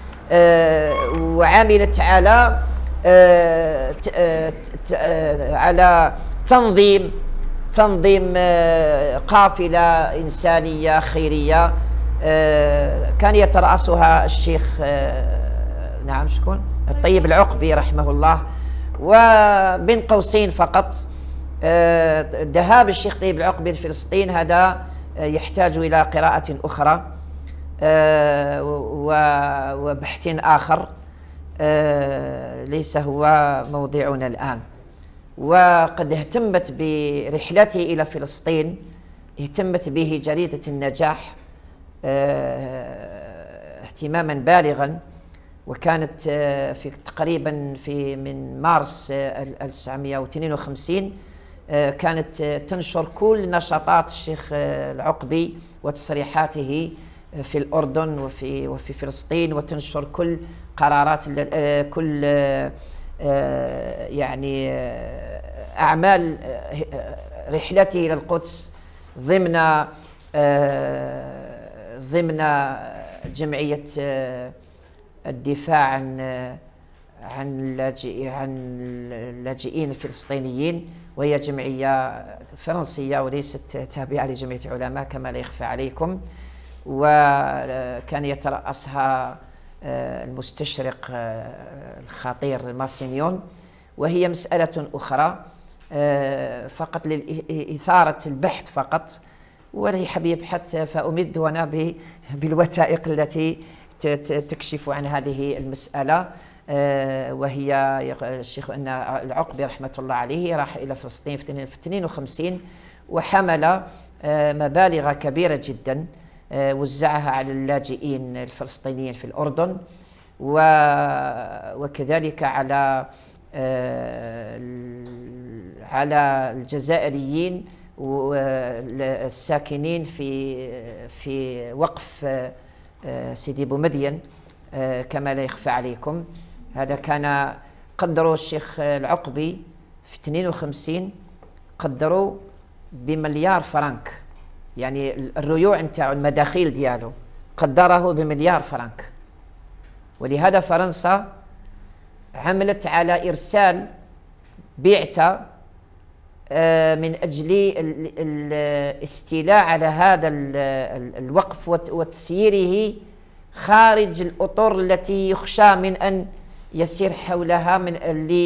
وعملت على تنظيم قافلة إنسانية خيرية كان يترأسها الشيخ نعم شكون الطيب العقبي رحمه الله. وبين قوسين فقط ذهاب الشيخ طيب العقبي لفلسطين هذا يحتاج إلى قراءة أخرى وبحث آخر ليس هو موضوعنا الآن. وقد اهتمت برحلته إلى فلسطين، اهتمت به جريدة النجاح اهتماما بالغا، وكانت في تقريبا من مارس 1952 كانت تنشر كل نشاطات الشيخ العقبي وتصريحاته في الأردن وفي فلسطين، وتنشر كل قرارات كل يعني أعمال رحلته إلى القدس ضمن جمعية الدفاع عن اللاجئين الفلسطينيين، وهي جمعية فرنسية وليست تابعة لجمعية علماء كما لا يخفى عليكم. وكان يترأسها المستشرق الخطير ماسينيون، وهي مسألة أخرى فقط لإثارة البحث فقط، ولا يحب يبحث فأمد أنا بالوثائق التي تكشف عن هذه المسألة. وهي الشيخ أن العقبي رحمة الله عليه راح إلى فلسطين في 52 وحمل مبالغ كبيرة جدا وزعها على اللاجئين الفلسطينيين في الأردن، وكذلك على الجزائريين والساكنين في وقف سيدي بومدين كما لا يخفى عليكم. هذا كان قدروا الشيخ العقبي في 52 قدروا بمليار فرنك، يعني الريوع نتاعو المداخيل ديالو قدره بمليار فرنك. ولهذا فرنسا عملت على إرسال بيعته من أجل الاستيلاء على هذا الوقف وتسييره خارج الأطر التي يخشى من أن يسير حولها من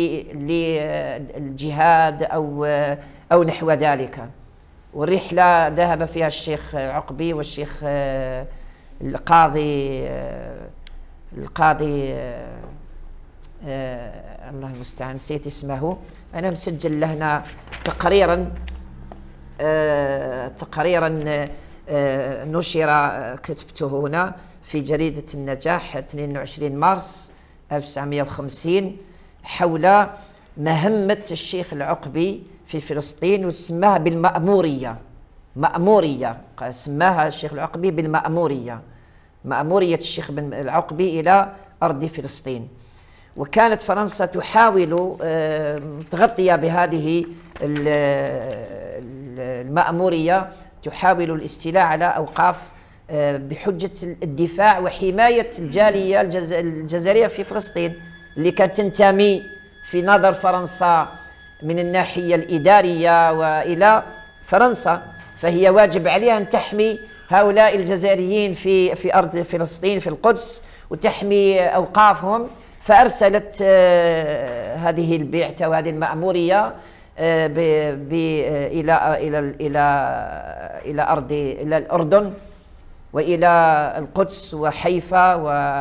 للجهاد أو نحو ذلك. والرحلة ذهب فيها الشيخ عقبي والشيخ القاضي الله المستعان نسيت اسمه، أنا مسجل لهنا تقريرا نشر كتبته هنا في جريدة النجاح 22 مارس 1950 حول مهمة الشيخ العقبي في فلسطين، وسماها بالمأمورية. سماها الشيخ العقبي بالمأمورية، مأمورية الشيخ بن العقبي إلى أرض فلسطين. وكانت فرنسا تحاول تغطية بهذه المأمورية، تحاول الاستيلاء على أوقاف بحجة الدفاع وحماية الجالية الجزائرية في فلسطين اللي كانت تنتمي في نظر فرنسا من الناحية الإدارية وإلى فرنسا، فهي واجب عليها أن تحمي هؤلاء الجزائريين في أرض فلسطين في القدس وتحمي أوقافهم. فأرسلت هذه البيعة وهذه المأمورية إلى أرض الأردن وإلى القدس وحيفا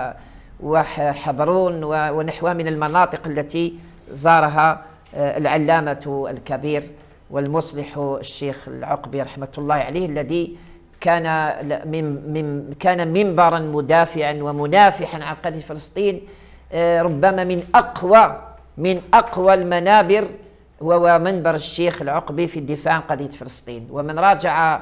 وحبرون ونحوها من المناطق التي زارها العلامة الكبير والمصلح الشيخ العقبي رحمة الله عليه، الذي كان منبرا مدافعا ومنافحا عن قضية فلسطين، ربما من أقوى المنابر وهو منبر الشيخ العقبي في الدفاع عن قضية فلسطين. ومن راجع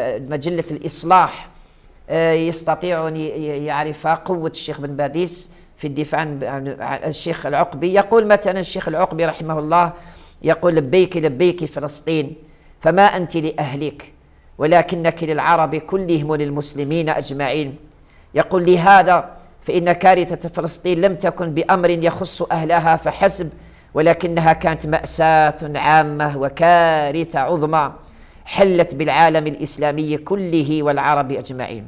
مجلة الإصلاح يستطيع أن يعرف قوة الشيخ بن باديس في الدفاع عن الشيخ العقبي. يقول مثلا الشيخ العقبي رحمه الله، يقول: لبيك لبيك فلسطين، فما أنت لأهلك ولكنك للعرب كلهم وللمسلمين أجمعين. يقول: لهذا فإن كارثة فلسطين لم تكن بأمر يخص أهلها فحسب، ولكنها كانت مأساة عامة وكارثة عظمى حلت بالعالم الإسلامي كله والعرب أجمعين.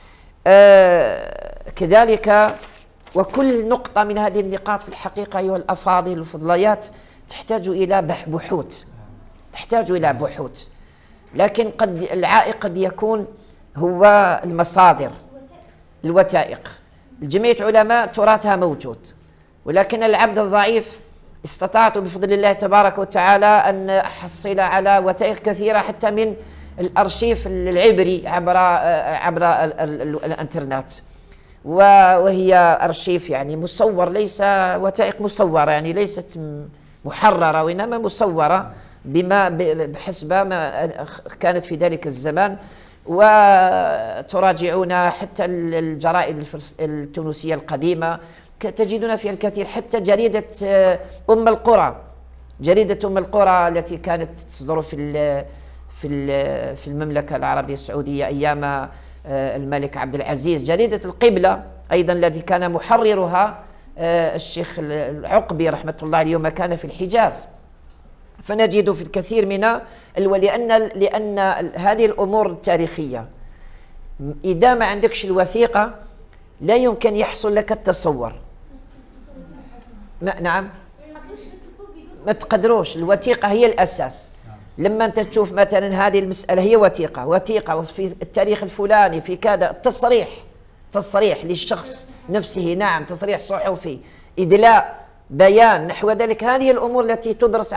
كذلك، وكل نقطة من هذه النقاط في الحقيقة أيها الأفاضل الفضليات تحتاج إلى بحوث، تحتاج إلى بحوث، لكن قد العائق قد يكون هو المصادر، الوثائق. الجمعية علماء تراثها موجود، ولكن العبد الضعيف استطعت بفضل الله تبارك وتعالى أن أحصل على وثائق كثيرة حتى من الأرشيف العبري عبر الانترنت، وهي أرشيف يعني مصور، ليس وثائق مصورة، يعني ليست محررة وإنما مصورة بحسب ما كانت في ذلك الزمان. وتراجعون حتى الجرائد التونسية القديمة تجدون فيها الكثير، حتى جريدة أم القرى، جريدة أم القرى التي كانت تصدر في المملكة العربية السعودية أيام الملك عبد العزيز، جريدة القبلة أيضا التي كان محررها الشيخ العقبي رحمة الله عليه، اليوم كان في الحجاز. فنجد في الكثير من لأن هذه الأمور التاريخية إذا ما عندكش الوثيقة لا يمكن يحصل لك التصور. نعم، ما تقدروش، الوثيقة هي الأساس. لما أنت تشوف مثلا هذه المسألة هي وثيقة وفي التاريخ الفلاني في كذا، تصريح للشخص نفسه، نعم، تصريح صحفي، إدلاء، بيان، نحو ذلك. هذه الأمور التي تدرس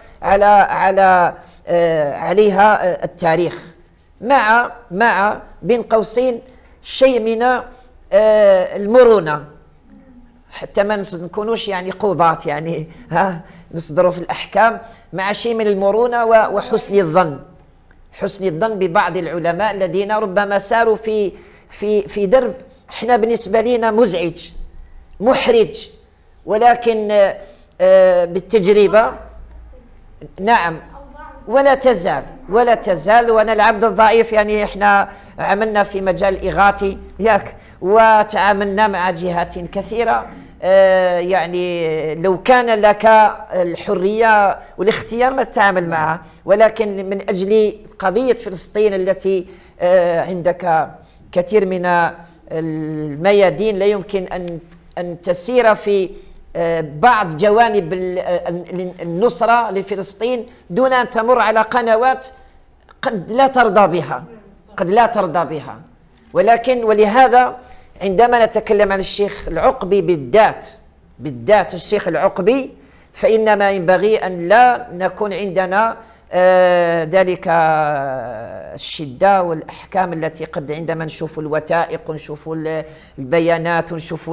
عليها التاريخ، مع بين قوسين شيء من المرونة، حتى ما نكونوش يعني قضاة، يعني نصدروا في الأحكام، مع شيء من المرونة وحسن الظن، حسن الظن ببعض العلماء الذين ربما ساروا في درب احنا بالنسبة لنا مزعج محرج، ولكن بالتجربة نعم ولا تزال. وأنا العبد الضعيف يعني احنا عملنا في مجال الإغاثي وتعاملنا مع جهات كثيرة، يعني لو كان لك الحرية والاختيار ما تتعامل معها، ولكن من أجل قضية فلسطين التي عندك كثير من الميادين لا يمكن أن تسير في بعض جوانب النصرة لفلسطين دون أن تمر على قنوات قد لا ترضى بها. ولهذا عندما نتكلم عن الشيخ العقبي بالذات الشيخ العقبي، فإنما ينبغي أن لا نكون عندنا ذلك الشدة والأحكام التي قد عندما نشوف الوثائق ونشوف البيانات ونشوف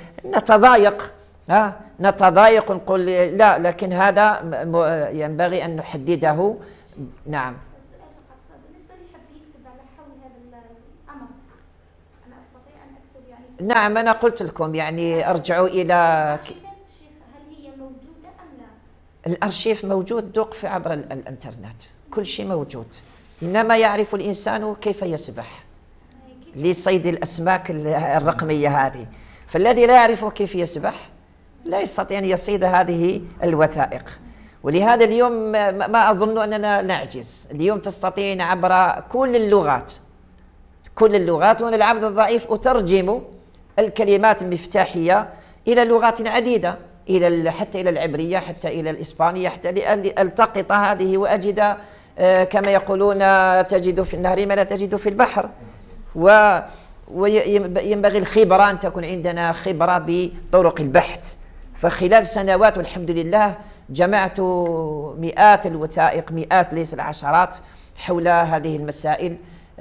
نتضايق ونقول لا، لكن هذا ينبغي أن نحدده. نعم. بالنسبة لي حب يكتب على حول هذا الأمر، أنا أستطيع أن أكتب يعني؟ نعم، أنا قلت لكم يعني أرجعوا إلى هل هي موجودة أم لا؟ الأرشيف موجود دوق عبر الإنترنت، كل شيء موجود، إنما يعرف الإنسان كيف يسبح لصيد الأسماك الرقمية هذه. فالذي لا يعرف كيف يسبح لا يستطيع أن يصيد هذه الوثائق. ولهذا اليوم ما أظن أننا نعجز، اليوم تستطيعين عبر كل اللغات، وأنا العبد الضعيف أترجم الكلمات المفتاحية إلى لغات عديدة، حتى إلى العبرية، حتى إلى الإسبانية، حتى لألتقط هذه وأجد كما يقولون تجد في النهر ما لا تجد في البحر. وينبغي الخبرة، أن تكون عندنا خبرة بطرق البحث. فخلال سنوات والحمد لله جمعت مئات الوثائق، مئات ليس العشرات، حول هذه المسائل،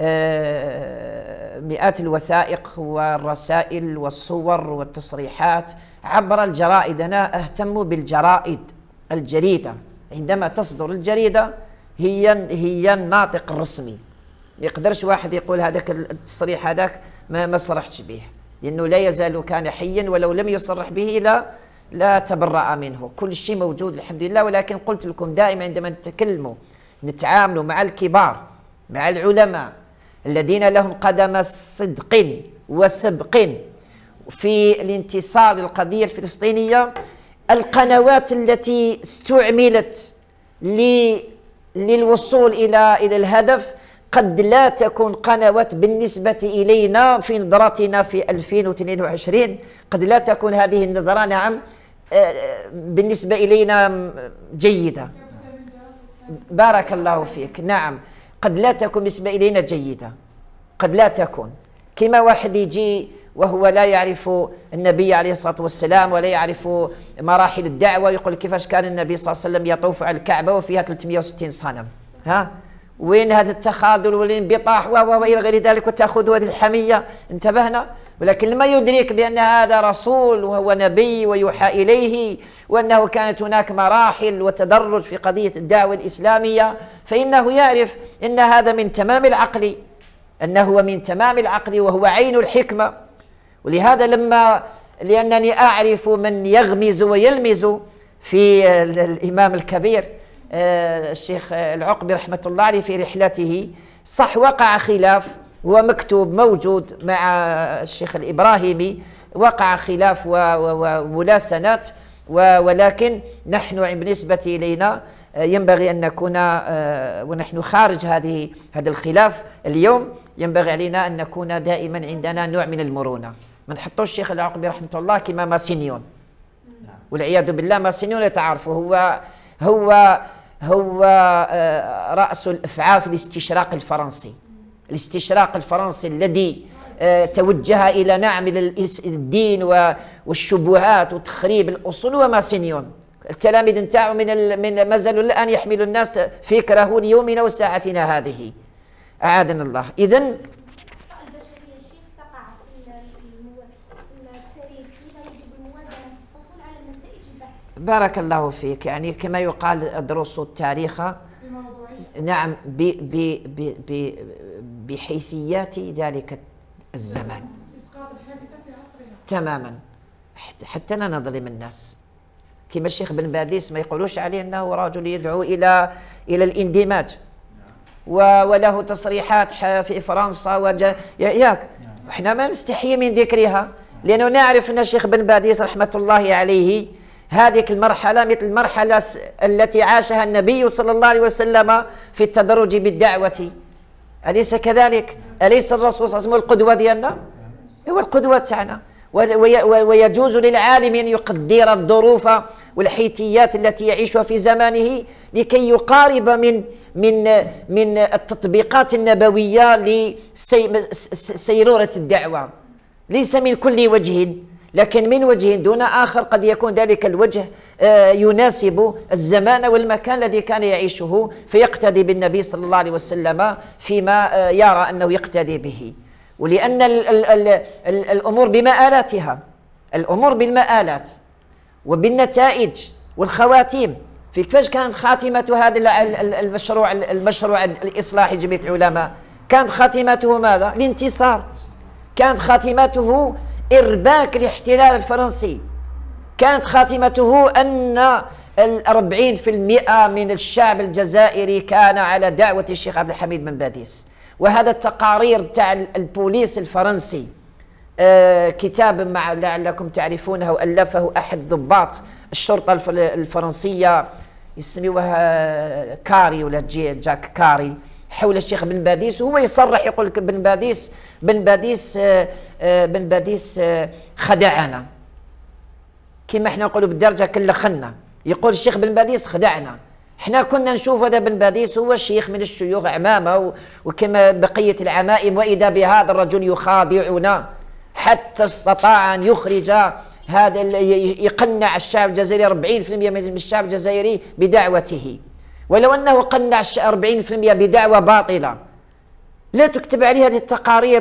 مئات الوثائق والرسائل والصور والتصريحات عبر الجرائد. أنا أهتم بالجرائد، الجريدة عندما تصدر الجريدة هي الناطق الرسمي، ما يقدرش واحد يقول هذاك التصريح هذاك ما صرحتش به، لأنه لا يزال كان حيا، ولو لم يصرح به لا تبرأ منه. كل شيء موجود الحمد لله. ولكن قلت لكم دائما عندما نتكلموا نتعاملوا مع الكبار، مع العلماء الذين لهم قدم صدق وسبق في الانتصار للقضية الفلسطينية، القنوات التي استعملت للوصول إلى الهدف قد لا تكون قنوات بالنسبة إلينا في نظرتنا في 2022، قد لا تكون هذه النظرة نعم بالنسبة إلينا جيدة. بارك الله فيك. نعم قد لا تكون بالنسبة إلينا جيدة، قد لا تكون. كما واحد يجي وهو لا يعرف النبي عليه الصلاة والسلام ولا يعرف مراحل الدعوة، يقول كيفاش كان النبي صلى الله عليه وسلم يطوف على الكعبة وفيها 360 صنم، ها وين هذا التخاذل والانبطاح وإلى غير ذلك، وتأخذ هذه الحمية. انتبهنا. ولكن لما يدرك بأن هذا رسول وهو نبي ويوحى إليه، وأنه كانت هناك مراحل وتدرج في قضية الدعوة الإسلامية، فإنه يعرف أن هذا من تمام العقل، أنه هو من تمام العقل وهو عين الحكمة. ولهذا لأنني أعرف من يغمز ويلمز في الإمام الكبير الشيخ العقبي رحمة الله عليه في رحلته، صح وقع خلاف ومكتوب موجود مع الشيخ الإبراهيمي، وقع خلاف وملاسنات، ولكن نحن بالنسبة إلينا ينبغي أن نكون ونحن خارج هذا الخلاف اليوم، ينبغي علينا أن نكون دائما عندنا نوع من المرونة. ما نحطوش الشيخ العقبي رحمة الله كما ماسينيون، والعياذ بالله. ماسينيون تعرفوا هو رأس الإفعاء في الاستشراق الفرنسي، الاستشراق الفرنسي الذي توجه إلى نعم الدين والشبهات وتخريب الأصول، وماسينيون. التلاميذ نتاعو من ما زالوا الآن يحمل الناس فكره ليومنا وساعتنا هذه، أعاذنا الله. إذن بارك الله فيك. يعني كما يقال ادرسوا التاريخ نعم بحيثيات ذلك الزمان تماما، حتى لا نظلم الناس. كما الشيخ بن باديس ما يقولوش عليه أنه رجل يدعو إلى الاندماج، وله تصريحات في فرنسا ياك، احنا ما نستحي من ذكرها، لأنه نعرف أن الشيخ بن باديس رحمة الله عليه هذه المرحلة مثل المرحلة التي عاشها النبي صلى الله عليه وسلم في التدرج بالدعوة، أليس كذلك؟ أليس الرسول صلى الله عليه وسلم القدوة ديالنا؟ هو القدوة تاعنا. ويجوز للعالم أن يقدر الظروف والحيثيات التي يعيشها في زمانه لكي يقارب من التطبيقات النبوية لسيرورة الدعوة، ليس من كل وجه لكن من وجه دون آخر، قد يكون ذلك الوجه يناسب الزمان والمكان الذي كان يعيشه، فيقتدي بالنبي صلى الله عليه وسلم فيما يرى أنه يقتدي به. ولأن الأمور بمآلاتها، الأمور بالمآلات وبالنتائج والخواتيم. في كيفاش كانت خاتمة هذا المشروع الإصلاحي جمعية العلماء؟ كانت خاتمته ماذا؟ الانتصار. كانت خاتمته إرباك الاحتلال الفرنسي. كانت خاتمته أن 40% من الشعب الجزائري كان على دعوة الشيخ عبد الحميد بن باديس. وهذا التقارير تاع البوليس الفرنسي، كتاب لعلكم تعرفونه ألفه أحد ضباط الشرطة الفرنسية يسميوه كاري ولا جاك كاري، حول الشيخ بن باديس. وهو يصرح يقول لك بن باديس خدعنا، كما احنا نقولوا بالدرجة كلخنا. يقول الشيخ بن باديس خدعنا، احنا كنا نشوف هذا بن باديس هو شيخ من الشيوخ عمامه وكما بقية العمائم، وإذا بهذا الرجل يخادعنا، حتى استطاع أن يخرج هذا يقنع الشعب الجزائري 40% من الشعب الجزائري بدعوته. ولو أنه قنع 40% بدعوة باطلة لا تكتب عليه هذه التقارير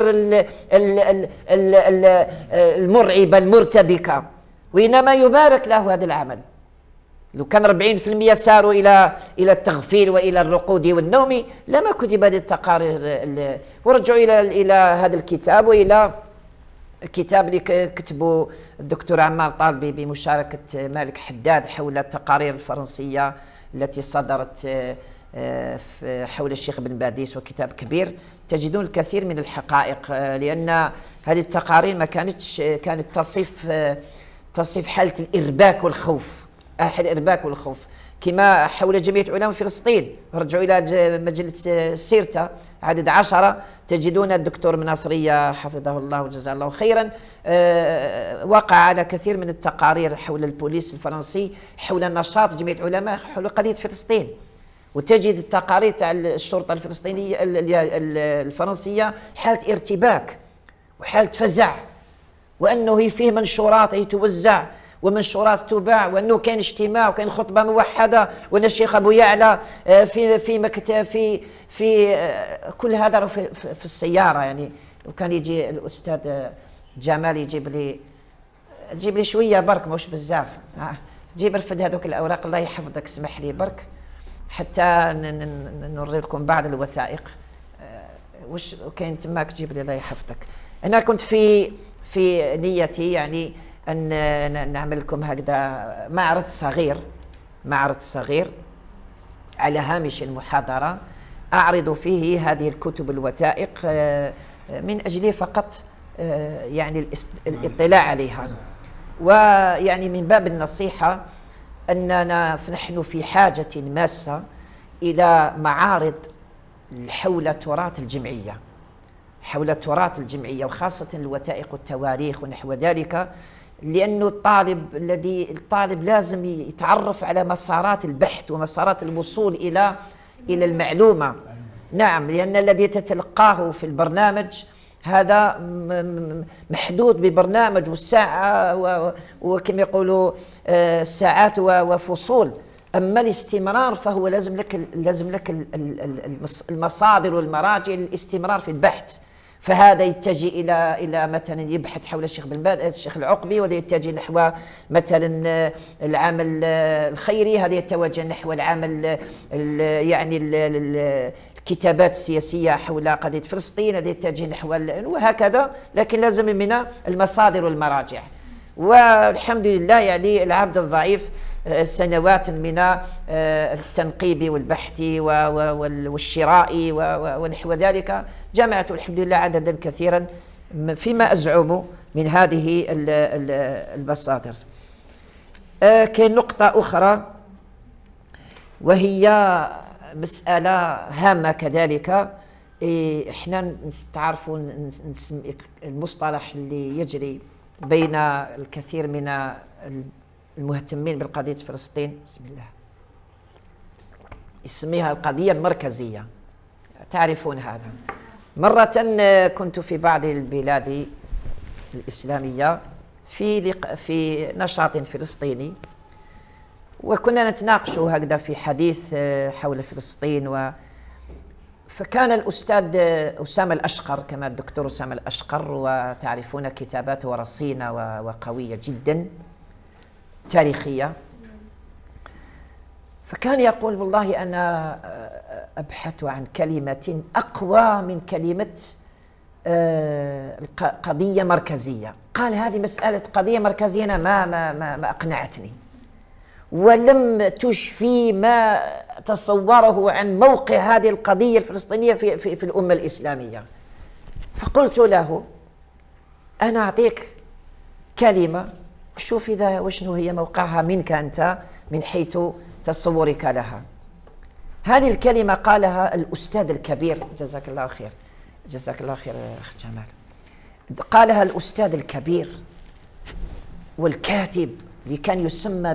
المرعبة المرتبكة، وإنما يبارك له هذا العمل. لو كان 40% ساروا إلى التغفيل وإلى الرقود والنوم لما كتب هذه التقارير. ورجعوا إلى هذا الكتاب وإلى كتاب اللي كتبه الدكتور عمار طالبي بمشاركة مالك حداد حول التقارير الفرنسية التي صدرت حول الشيخ بن باديس، وكتاب كبير تجدون الكثير من الحقائق، لأن هذه التقارير ما كانت تصف حالة الإرباك والخوف، الإرباك والخوف كما حول جمعية علماء فلسطين. رجعوا إلى مجلة سيرتا عدد 10 تجدون الدكتور مناصرية حفظه الله وجزاه الله خيرا وقع على كثير من التقارير حول البوليس الفرنسي حول نشاط جمعية علماء حول قضية فلسطين، وتجد التقارير تاع الشرطة الفلسطينية الفرنسية حالة ارتباك وحالة فزع، وأنه فيه منشورات توزع ومنشورات تباع، وانه كان اجتماع وكان خطبه موحده، وان الشيخ ابو يعلى في مكتب في كل هذا في السياره يعني. وكان يجي الاستاذ جمال يجيب لي شويه برك مش بزاف، جيب رفد هذوك الاوراق الله يحفظك اسمح لي برك حتى نوري لكم بعض الوثائق وش كاين تماك، جيب لي الله يحفظك. انا كنت في نيتي يعني أن نعمل لكم هكذا معرض صغير على هامش المحاضرة أعرض فيه هذه الكتب الوثائق من أجل فقط يعني الاطلاع عليها، ويعني من باب النصيحة أننا نحن في حاجة ماسة إلى معارض حول تراث الجمعية وخاصة الوثائق والتواريخ ونحو ذلك، لأنه الطالب لازم يتعرف على مسارات البحث ومسارات الوصول إلى المعلومة. نعم، لأن الذي تتلقاه في البرنامج هذا محدود ببرنامج والساعة وكما يقولوا ساعات وفصول، أما الاستمرار فهو لازم لك المصادر والمراجع للاستمرار في البحث. فهذا يتجه الى مثلا يبحث حول الشيخ بن باز الشيخ العقبي، وهذا يتجه نحو مثلا العمل الخيري، هذا يتوجه نحو العمل يعني الكتابات السياسيه حول قضيه فلسطين، هذا يتجه نحو وهكذا، لكن لازم من المصادر والمراجع. والحمد لله يعني العبد الضعيف سنوات من التنقيب والبحث والشراء ونحو ذلك، جمعت الحمد لله عددا كثيرا فيما أزعم من هذه المصادر. كاين نقطة أخرى وهي مسألة هامة كذلك، احنا تعرفوا المصطلح اللي يجري بين الكثير من المهتمين بالقضية فلسطين، بسم الله، اسمها القضية المركزية، تعرفون هذا. مرة كنت في بعض البلاد الإسلامية في نشاط فلسطيني، وكنا نتناقش هكذا في حديث حول فلسطين، فكان الأستاذ أسامة الأشقر كما الدكتور أسامة الأشقر، وتعرفون كتاباته رصينة وقوية جدا تاريخية، فكان يقول والله أنا أبحث عن كلمة أقوى من كلمة قضية مركزية. قال هذه مسألة قضية مركزية أنا ما أقنعتني، ولم تشفي ما تصوره عن موقع هذه القضية الفلسطينية في الأمة الإسلامية. فقلت له أنا أعطيك كلمة شوف إذا وشنو هي موقعها منك أنت من حيث تصورك لها. هذه الكلمة قالها الأستاذ الكبير، جزاك الله خير، جزاك الله خير أخ جمال، قالها الأستاذ الكبير والكاتب اللي كان يسمى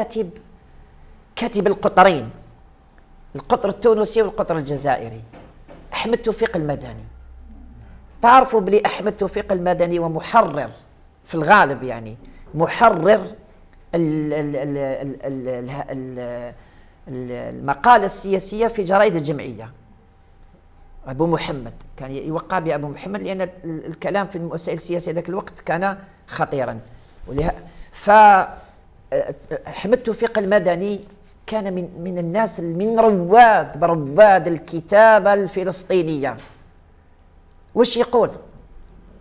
كاتب القطرين، القطر التونسي والقطر الجزائري، أحمد توفيق المدني. تعرفوا بلي أحمد توفيق المدني ومحرر في الغالب، يعني محرر المقالة السياسية في جرائد الجمعية. أبو محمد كان يوقع بأبو محمد لأن الكلام في المسائل السياسية ذاك الوقت كان خطيرا. فأحمد توفيق المدني كان من الناس من رواد الكتابة الفلسطينية. وش يقول؟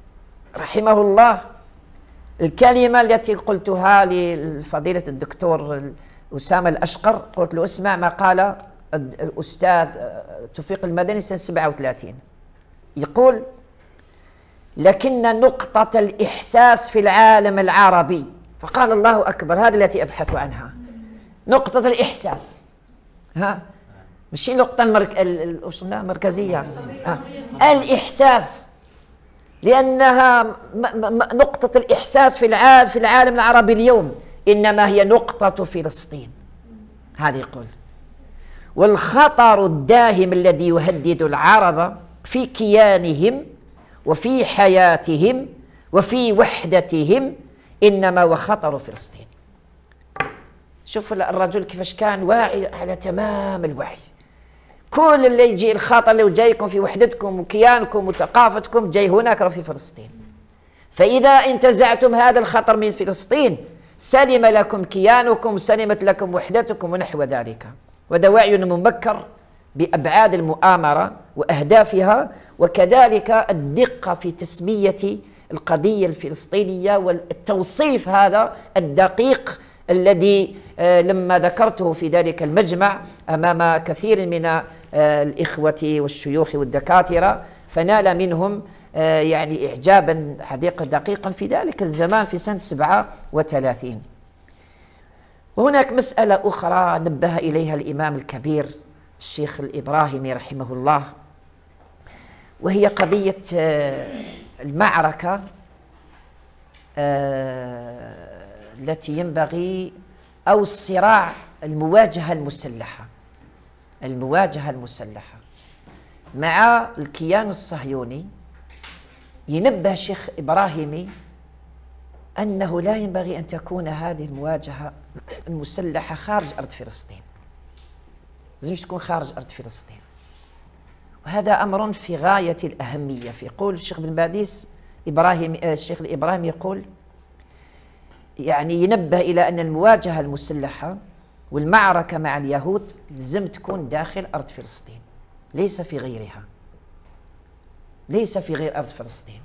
رحمه الله الكلمة التي قلتها لفضيلة الدكتور أسامة الأشقر، قلت له اسمع ما قال الأستاذ توفيق المدني سنة 37، يقول: لكن نقطة الإحساس في العالم العربي، فقال الله أكبر، هذه التي أبحث عنها، نقطة الإحساس، ها مش نقطة المركزية، الإحساس، لأنها نقطة الإحساس في العالم العربي اليوم إنما هي نقطة فلسطين. هذا يقول. والخطر الداهم الذي يهدد العرب في كيانهم وفي حياتهم وفي وحدتهم إنما هو خطر فلسطين. شوف الرجل كيفاش كان واعي على تمام الوعي. كل اللي يجي الخطر اللي جايكم في وحدتكم وكيانكم وثقافتكم جاي هناك في فلسطين. فإذا انتزعتم هذا الخطر من فلسطين سلم لكم كيانكم، سلمت لكم وحدتكم ونحو ذلك. وهذا وعي مبكر بأبعاد المؤامرة وأهدافها، وكذلك الدقة في تسمية القضية الفلسطينية والتوصيف هذا الدقيق الذي لما ذكرته في ذلك المجمع أمام كثير من الإخوة والشيوخ والدكاترة فنال منهم يعني إعجابا حديقا دقيقا في ذلك الزمان في سنة 37. وهناك مسألة أخرى نبه إليها الإمام الكبير الشيخ الإبراهيمي رحمه الله، وهي قضية المعركة التي ينبغي أو الصراع، المواجهة المسلحة مع الكيان الصهيوني. ينبه الشيخ إبراهيمي أنه لا ينبغي أن تكون هذه المواجهة المسلحة خارج أرض فلسطين، لازمش تكون خارج أرض فلسطين، وهذا أمر في غاية الأهمية. يقول الشيخ بن باديس الشيخ الإبراهيمي يقول يعني ينبه إلى أن المواجهة المسلحة والمعركة مع اليهود لازم تكون داخل أرض فلسطين، ليس في غيرها، ليس في غير أرض فلسطين.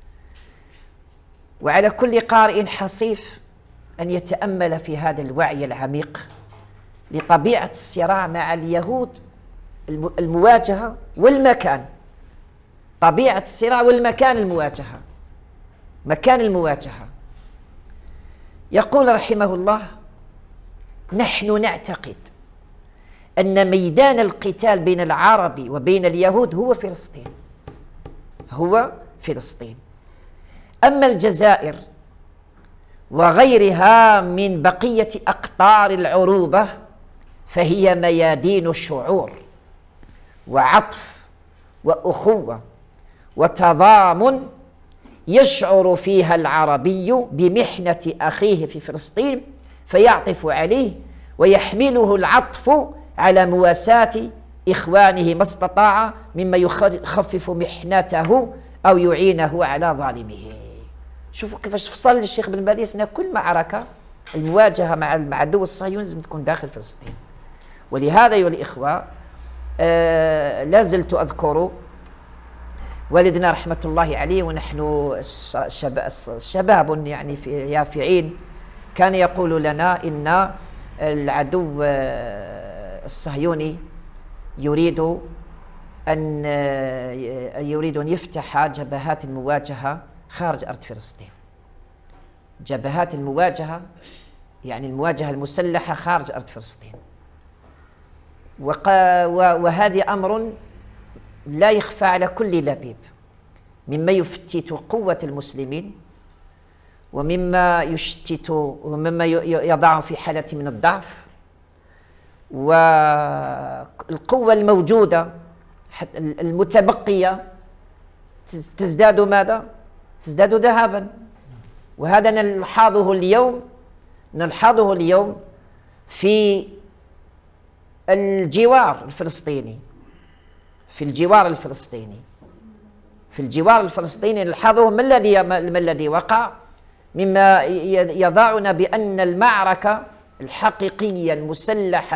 وعلى كل قارئ حصيف أن يتأمل في هذا الوعي العميق لطبيعة الصراع مع اليهود، المواجهة والمكان، طبيعة الصراع والمكان، المواجهة، مكان المواجهة. يقول رحمه الله: نحن نعتقد أن ميدان القتال بين العرب وبين اليهود هو فلسطين، هو فلسطين. أما الجزائر وغيرها من بقية أقطار العروبة فهي ميادين شعور وعطف وأخوة وتضامن يشعر فيها العربي بمحنة أخيه في فلسطين فيعطف عليه ويحمله العطف على مواساة إخوانه ما استطاع مما يخفف محنته أو يعينه على ظالمه. شوفوا كيفاش فصل الشيخ بن باديس أن كل معركة المواجهة مع العدو الصهيوني لازم تكون داخل فلسطين. ولهذا أيها الإخوة لا زلت أذكر والدنا رحمة الله عليه ونحن شباب يعني يافعين، كان يقول لنا إن العدو الصهيوني يريد أن يفتح جبهات المواجهة خارج أرض فلسطين، جبهات المواجهة يعني المواجهة المسلحة خارج أرض فلسطين. وهذا أمر لا يخفى على كل لبيب، مما يفتت قوة المسلمين ومما يشتت ومما يضع في حالة من الضعف، والقوة الموجودة المتبقية تزداد ماذا؟ تزداد ذهابا. وهذا نلحظه اليوم في الجوار الفلسطيني، في الجوار الفلسطيني نلحظه ما الذي وقع، مما يضعنا بأن المعركة الحقيقية المسلحة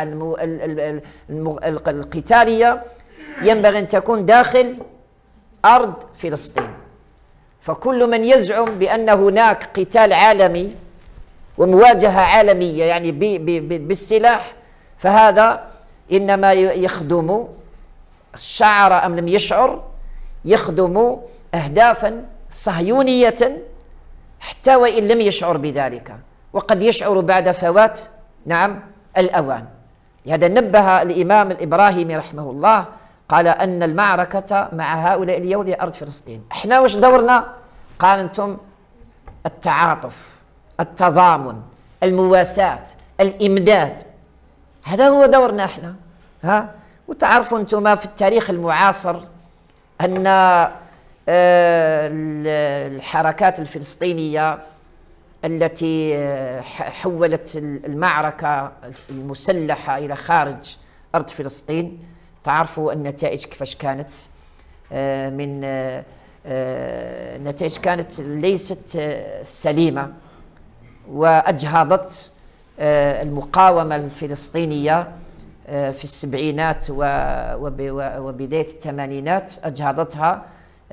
القتالية ينبغي أن تكون داخل أرض فلسطين. فكل من يزعم بأن هناك قتال عالمي ومواجهة عالمية يعني بالسلاح، فهذا إنما يخدم، شعر أم لم يشعر، يخدم أهدافا صهيونية حتى وإن لم يشعر بذلك، وقد يشعر بعد فوات نعم الأوان. لهذا نبه الإمام الإبراهيمي رحمه الله، قال أن المعركة مع هؤلاء اليهود هي أرض فلسطين. إحنا وش دورنا؟ قال أنتم التعاطف، التضامن، المواساة، الإمداد، هذا هو دورنا إحنا. وتعرفوا أنتم في التاريخ المعاصر أن الحركات الفلسطينية التي حولت المعركة المسلحة إلى خارج أرض فلسطين، تعرفوا النتائج كيفاش كانت. من النتائج كانت ليست سليمة، وأجهضت المقاومة الفلسطينية في السبعينات وبداية الثمانينات، أجهضتها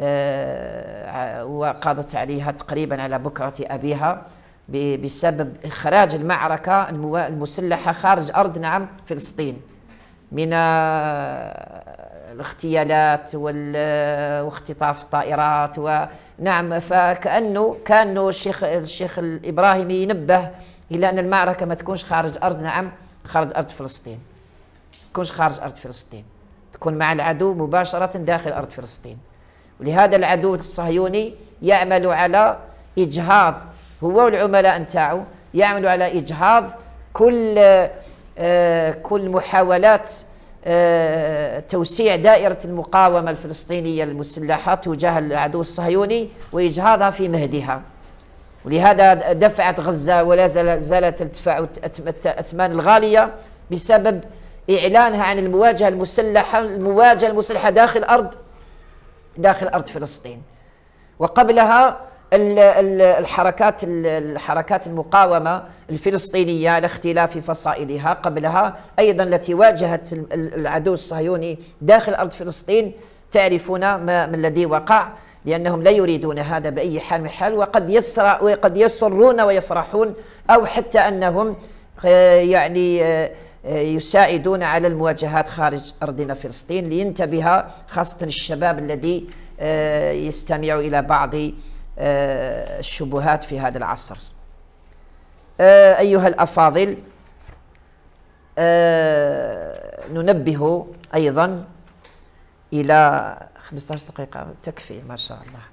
وقضت عليها تقريبا على بكرة أبيها بسبب إخراج المعركة المسلحة خارج أرض نعم فلسطين من الاغتيالات واختطاف الطائرات ونعم. فكأنه كان الشيخ الإبراهيمي ينبه إلى أن المعركة ما تكونش خارج أرض نعم خارج أرض فلسطين، تكونش خارج أرض فلسطين، تكون مع العدو مباشرة داخل أرض فلسطين. ولهذا العدو الصهيوني يعمل على إجهاض، هو والعملاء نتاعو يعملوا على إجهاض كل محاولات توسيع دائرة المقاومة الفلسطينية المسلحة تجاه العدو الصهيوني وإجهاضها في مهدها. ولهذا دفعت غزة ولا زالت تدفع الأثمان الغالية بسبب إعلانها عن المواجهة المسلحة داخل أرض فلسطين. وقبلها الحركات المقاومة الفلسطينية على اختلاف فصائلها قبلها أيضا التي واجهت العدو الصهيوني داخل أرض فلسطين، تعرفون ما الذي وقع، لأنهم لا يريدون هذا بأي حال من الحال، وقد يسرون ويفرحون، أو حتى أنهم يعني يساعدون على المواجهات خارج أرضنا فلسطين، لينتبه خاصة الشباب الذي يستمع إلى بعض الشبهات في هذا العصر. أيها الأفاضل، ننبه أيضا إلى 15 دقيقة تكفي ما شاء الله.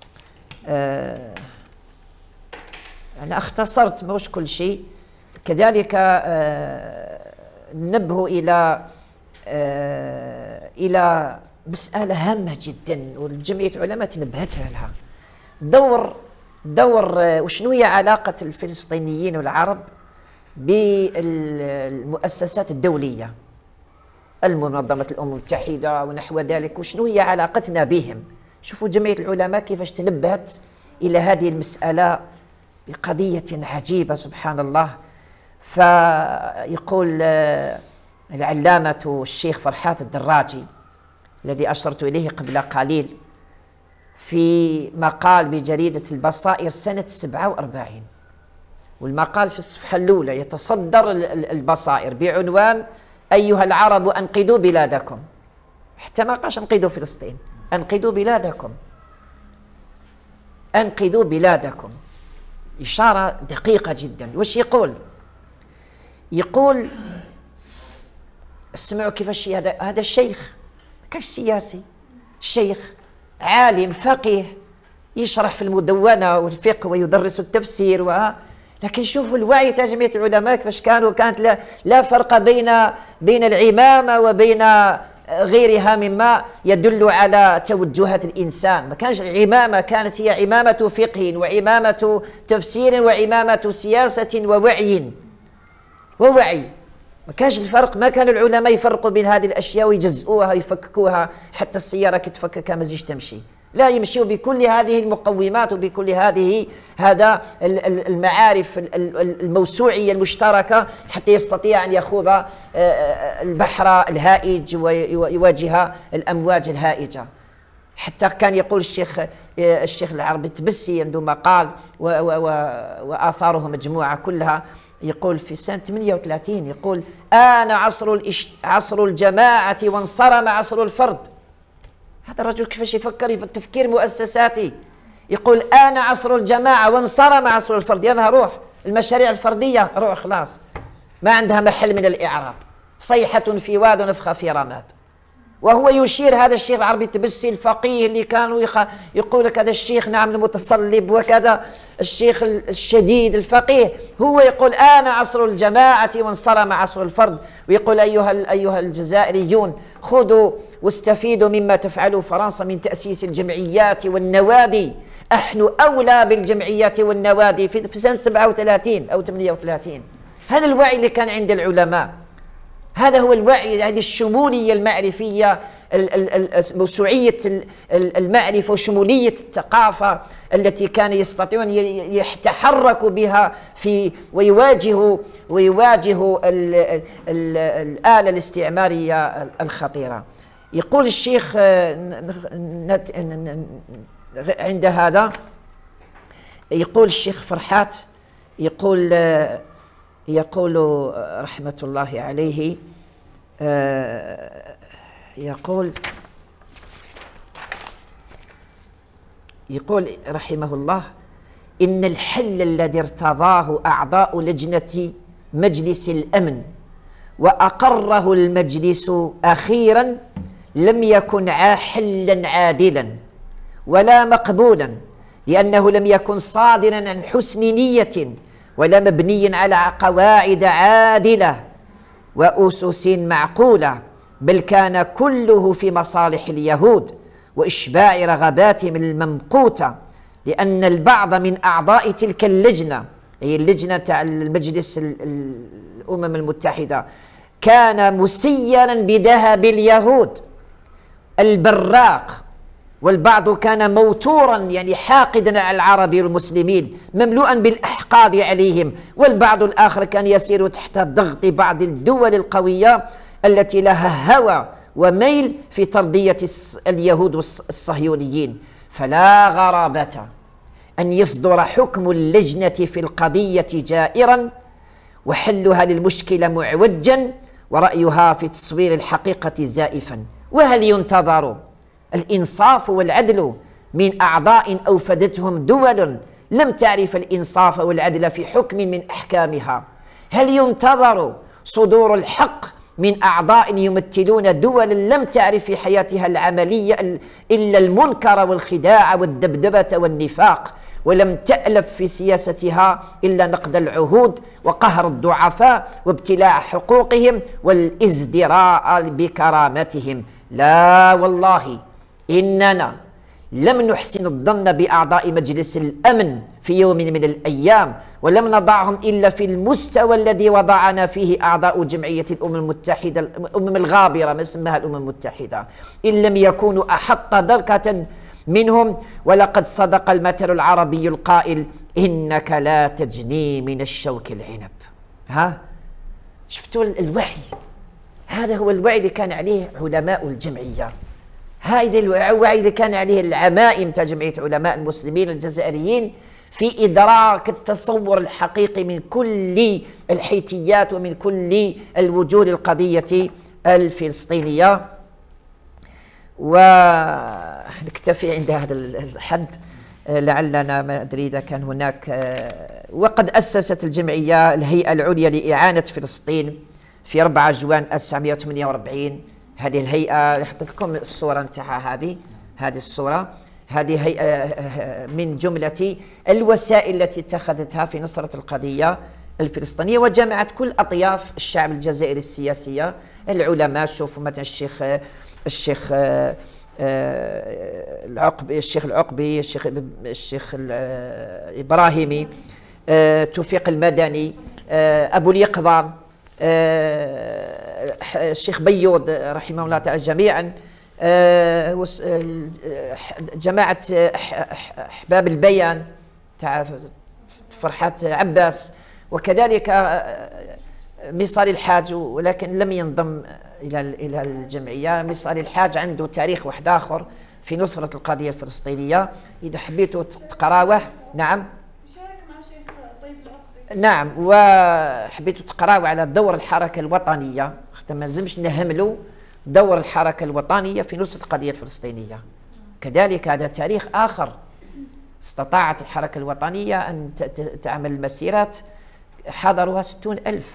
أنا اختصرت مش كل شيء. كذلك ننبه إلى مسألة هامة جدا والجمعية العلماء تنبهتها لها. دور وشنو هي علاقة الفلسطينيين والعرب بالمؤسسات الدولية، المنظمة الأمم المتحدة ونحو ذلك، وشنو هي علاقتنا بهم. شوفوا جمعية العلماء كيفاش تنبهت إلى هذه المسألة بقضية عجيبة سبحان الله. فيقول العلامة الشيخ فرحات الدراجي الذي أشرت إليه قبل قليل في مقال بجريدة البصائر سنة 47، والمقال في الصفحة الأولى يتصدر البصائر بعنوان أيها العرب أنقذوا بلادكم، حتى ما قالش أنقذوا فلسطين، أنقذوا بلادكم، أنقذوا بلادكم. إشارة دقيقة جدا. وش يقول اسمعوا كيفاش هذا الشيخ كاش سياسي، الشيخ عالم فقيه يشرح في المدونة والفقه ويدرس التفسير لكن شوفوا الوعي تاع جمعية العلماء كيفاش كانت لا فرق بين العمامة وبين غيرها مما يدل على توجهات الإنسان. ما كانش العمامة، كانت هي عمامة فقه وعمامة تفسير وعمامة سياسة ووعي. ما كانش الفرق، ما كان العلماء يفرقوا بين هذه الأشياء ويجزئوها ويفككوها حتى السيارة كتفكك ما زيش تمشي، لا، يمشيوا بكل هذه المقومات وبكل هذا المعارف الموسوعية المشتركة حتى يستطيع أن يخوض البحر الهائج ويواجه الأمواج الهائجة. حتى كان يقول الشيخ العربي التبسي عنده مقال وآثاره مجموعة كلها، يقول في سنة 38 يقول: آن عصر الجماعة وانصرم عصر الفرد. هذا الرجل كيفاش يفكر تفكير مؤسساتي، يقول آن عصر الجماعة وانصرم عصر الفرد. يلا روح المشاريع الفردية، روح خلاص ما عندها محل من الإعراب، صيحة في واد ونفخة في رماد. وهو يشير هذا الشيخ العربي التبسي الفقيه اللي كانوا يقول لك هذا الشيخ نعم المتصلب وكذا، الشيخ الشديد الفقيه، هو يقول آن عصر الجماعة وانصرم عصر الفرد. ويقول أيها الجزائريون خذوا واستفيدوا مما تفعله فرنسا من تأسيس الجمعيات والنوادي. نحن أولى بالجمعيات والنوادي في سنة 37 أو 38. هذا الوعي اللي كان عند العلماء، هذا هو الوعي، هذه الشمولية المعرفية، موسوعية المعرفة وشمولية الثقافة التي كانوا يستطيعون يتحركوا بها ويواجهوا الآلة الاستعمارية الخطيرة. يقول الشيخ عند هذا، يقول الشيخ فرحات يقول رحمة الله عليه، يقول رحمه الله: إن الحل الذي ارتضاه أعضاء لجنة مجلس الأمن وأقره المجلس أخيرا لم يكن حلا عادلا ولا مقبولا، لأنه لم يكن صادرا عن حسن نية ولا مبنيا على قواعد عادلة وأسس معقولة، بل كان كله في مصالح اليهود وإشباع رغباتهم الممقوتة، لأن البعض من أعضاء تلك اللجنة، هي اللجنة المجلس الأمم المتحدة، كان مسيرا بذهب اليهود البراق، والبعض كان موتورا يعني حاقدا على العرب والمسلمين مملوءا بالأحقاد عليهم، والبعض الآخر كان يسير تحت ضغط بعض الدول القوية التي لها هوى وميل في ترضية اليهود الصهيونيين. فلا غرابة أن يصدر حكم اللجنة في القضية جائرا وحلها للمشكلة معوجا ورأيها في تصوير الحقيقة زائفا. وهل ينتظر الإنصاف والعدل من أعضاء أوفدتهم دول لم تعرف الإنصاف والعدل في حكم من أحكامها؟ هل ينتظر صدور الحق من أعضاء يمثلون دول لم تعرف في حياتها العملية إلا المنكر والخداع والدبدبة والنفاق، ولم تألف في سياستها إلا نقد العهود وقهر الضعفاء وابتلاع حقوقهم والازدراء بكرامتهم؟ لا والله إننا لم نحسن الظن بأعضاء مجلس الأمن في يوم من الأيام، ولم نضعهم إلا في المستوى الذي وضعنا فيه أعضاء جمعية الأمم المتحدة، الأمم الغابرة ما اسمها الأمم المتحدة، إن لم يكونوا أحط دركة منهم. ولقد صدق المثل العربي القائل: إنك لا تجني من الشوك العنب. ها شفتوا الوعي؟ هذا هو الوعي اللي كان عليه علماء الجمعية، هذا الوعي اللي كان عليه العمائم تاع جمعية علماء المسلمين الجزائريين في إدراك التصور الحقيقي من كل الحيثيات ومن كل الوجوه القضية الفلسطينية. ونكتفي عند هذا الحد، لعلنا ما أدري إذا كان هناك. وقد أسست الجمعية الهيئة العليا لإعانة فلسطين في 4 جوان 1948. هذه الهيئة حطيت لكم الصورة نتاعها، هذه الصورة، هذه هيئة من جملة الوسائل التي اتخذتها في نصرة القضية الفلسطينية، وجمعت كل أطياف الشعب الجزائري السياسية، العلماء. شوفوا مثلا الشيخ العقبي، الشيخ الإبراهيمي، توفيق المدني، أبو اليقظان، الشيخ بيوض رحمه الله تعالى جميعا، جماعة أحباب البيان تاع فرحات عباس، وكذلك مصالي الحاج، ولكن لم ينضم إلى الجمعية. مصالي الحاج عنده تاريخ واحد آخر، في نصرة القضية الفلسطينية. إذا حبيتوا تقراوه. نعم. شارك مع شيخ طيب العقبي. نعم، وحبيتوا تقراوا على دور الحركة الوطنية، ما لازمش نهملوا دور الحركة الوطنية في نصرة القضية الفلسطينية. كذلك هذا تاريخ آخر، استطاعت الحركة الوطنية أن تعمل مسيرات حضروها 60,000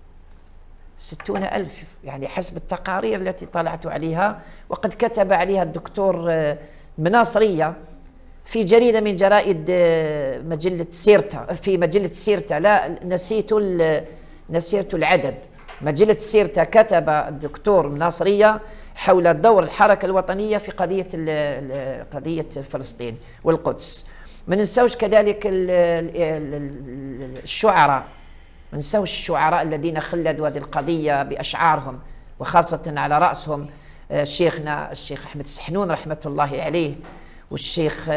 يعني حسب التقارير التي طلعت عليها، وقد كتب عليها الدكتور مناصرية في جريدة من جرائد مجلة سيرتا، في مجلة سيرتا، لا نسيت العدد، مجلة سيرتا، كتب الدكتور مناصرية حول دور الحركة الوطنية في قضية فلسطين والقدس. ما ننسوش كذلك الشعراء، ما ننسوش الشعراء الذين خلدوا هذه القضية بأشعارهم، وخاصة على رأسهم شيخنا الشيخ أحمد سحنون رحمة الله عليه، والشيخ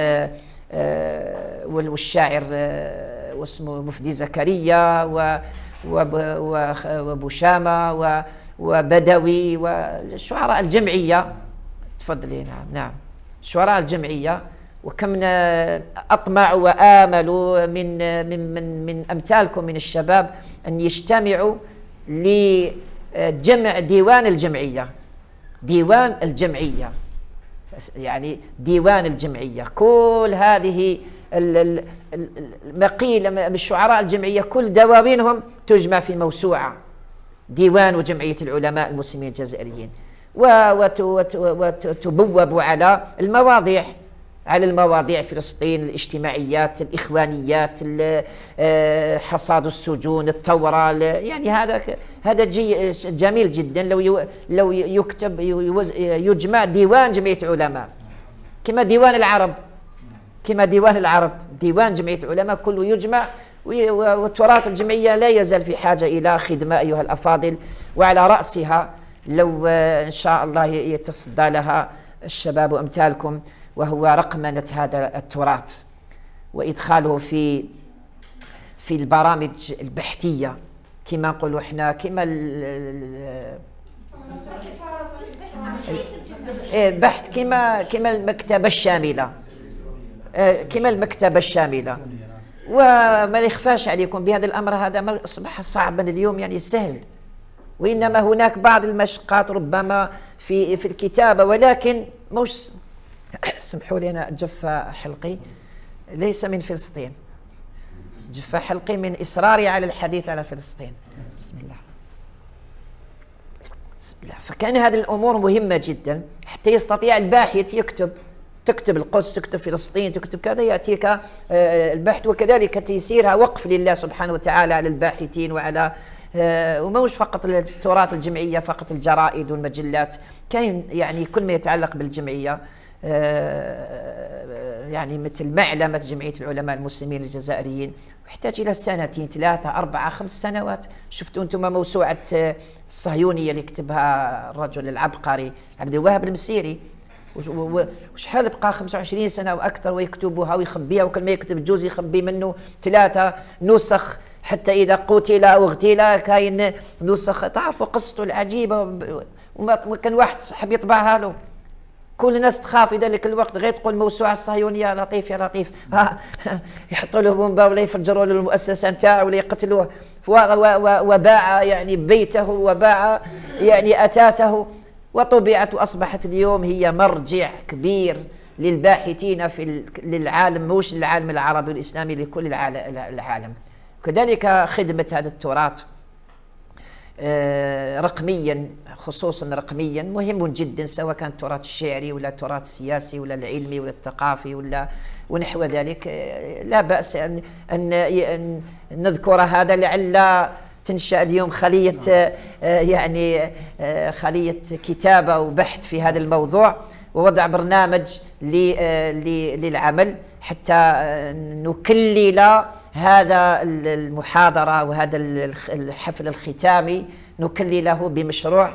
والشاعر واسمه مفدي زكريا وابو شامة وبدوي والشعراء الجمعية. تفضلي. نعم شعراء الجمعية. وكم أطمع وآمل من أمثالكم من الشباب أن يجتمعوا لجمع ديوان الجمعية، يعني ديوان الجمعية. كل هذه ما قيل من الشعراء الجمعية كل دواوينهم تجمع في موسوعة، ديوان جمعية العلماء المسلمين الجزائريين، وتبوب على المواضيع فلسطين، الاجتماعيات، الإخوانيات، حصاد السجون، الثورة. يعني هذا جميل جدا لو يكتب يجمع ديوان جمعية علماء كما ديوان العرب، ديوان جمعية العلماء كله يجمع. وتراث الجمعية لا يزال في حاجة إلى خدمة أيها الأفاضل، وعلى رأسها لو إن شاء الله يتصدى لها الشباب أمثالكم، وهو رقمنة هذا التراث وإدخاله في البرامج البحثية، كما نقولوا احنا، كما البحث، كما المكتبة الشاملة. وما يخفاش عليكم بهذا الأمر، هذا ما أصبح صعبا اليوم، يعني سهل، وإنما هناك بعض المشقات ربما في الكتابة، ولكن مش سمحوا لي أنا جف حلقي ليس من فلسطين، جف حلقي من إصراري على الحديث على فلسطين. بسم الله. فكان هذه الأمور مهمة جدا حتى يستطيع الباحث تكتب القدس، تكتب فلسطين، تكتب كذا، يأتيك البحث. وكذلك تيسيرها وقف لله سبحانه وتعالى على الباحثين وعلى وموش فقط التراث الجمعية، فقط الجرائد والمجلات، كاين يعني كل ما يتعلق بالجمعية، يعني مثل معلمة جمعية العلماء المسلمين الجزائريين، يحتاج إلى 2 3 4 5 سنوات. شفتوا أنتم موسوعة الصهيونية اللي كتبها الرجل العبقري عبد الوهاب المسيري، وشحال بقى 25 سنة وأكثر ويكتبها ويخبيها، وكل ما يكتب جزء يخبي منه 3 نسخ، حتى إذا قتل أو اغتيل كاين نسخ. تعرفوا قصته العجيبة، وكان واحد صاحب يطبعها له، كل الناس تخاف في ذلك الوقت، غير تقول موسوعة الصهيونية يا لطيف يا لطيف، يحطوا له بومبا ولا يفجروا له المؤسسة نتاعو ولا يقتلوه، وباع يعني بيته وباع يعني أتاته، وطبعت وأصبحت اليوم هي مرجع كبير للباحثين في للعالم، مش للعالم العربي والإسلامي، لكل العالم. كذلك خدمة هذا التراث رقميا، خصوصا رقميا، مهم جدا، سواء كان التراث الشعري ولا التراث السياسي ولا العلمي ولا الثقافي ولا ونحو ذلك. لا بأس أن نذكر هذا، لعل تنشأ اليوم خلية يعني خلية كتابة وبحث في هذا الموضوع، ووضع برنامج للعمل حتى نكلل هذا المحاضرة وهذا الحفل الختامي، نكلله بمشروع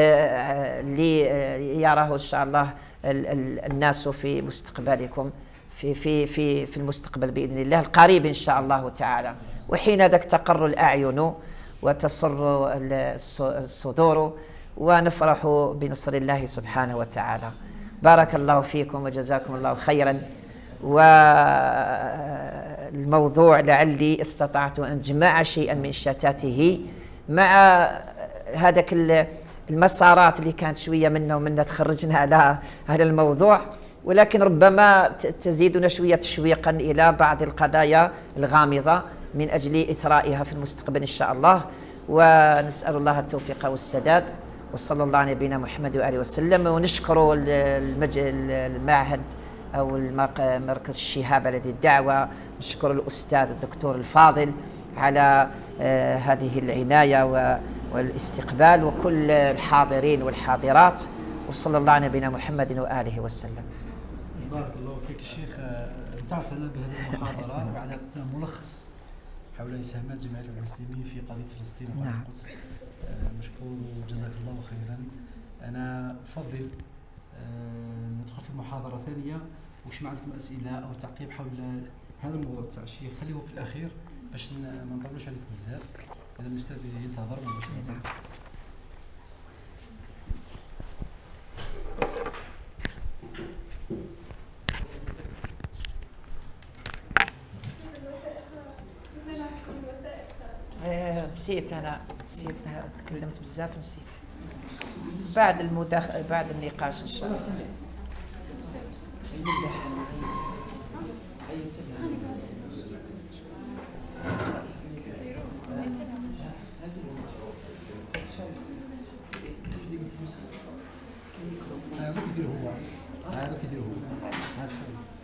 ليراه إن شاء الله الناس في مستقبلكم في المستقبل بإذن الله القريب إن شاء الله تعالى. وحين ذاك تقر الأعين وتصر الصدور ونفرح بنصر الله سبحانه وتعالى. بارك الله فيكم وجزاكم الله خيرا. والموضوع لعلي استطعت أن أجمع شيئا من شتاته مع هذاك المسارات اللي كانت شوية منا ومنا تخرجنا على هذا الموضوع، ولكن ربما تزيدنا شوية تشويقا إلى بعض القضايا الغامضة من أجل إثرائها في المستقبل إن شاء الله. ونسأل الله التوفيق والسداد، وصلى الله على نبينا محمد وآله وسلم. ونشكر المعهد أو مركز الشهاب الذي الدعوة، نشكر الأستاذ الدكتور الفاضل على هذه العناية والاستقبال، وكل الحاضرين والحاضرات، وصلى الله على نبينا محمد وآله وسلم. بارك الله فيك الشيخ. امتعتنا بهذه المحاضرة وبعد أعطينا ملخص حول إسهامات جمعية المسلمين في قضية فلسطين وقضية القدس. مشكور وجزاك الله خيرا. أنا أفضل ندخل في محاضرة ثانية، وش ما عندكم أسئلة أو تعقيب حول هذا الموضوع تاع الشيخ خليه في الأخير باش ما نطولوش عليك بزاف. إذا الأستاذ ينتظر مباشرة. نسيت تكلمت بزاف، نسيت بعد النقاش ان شاء الله. بسم الله. هذا كيدير هو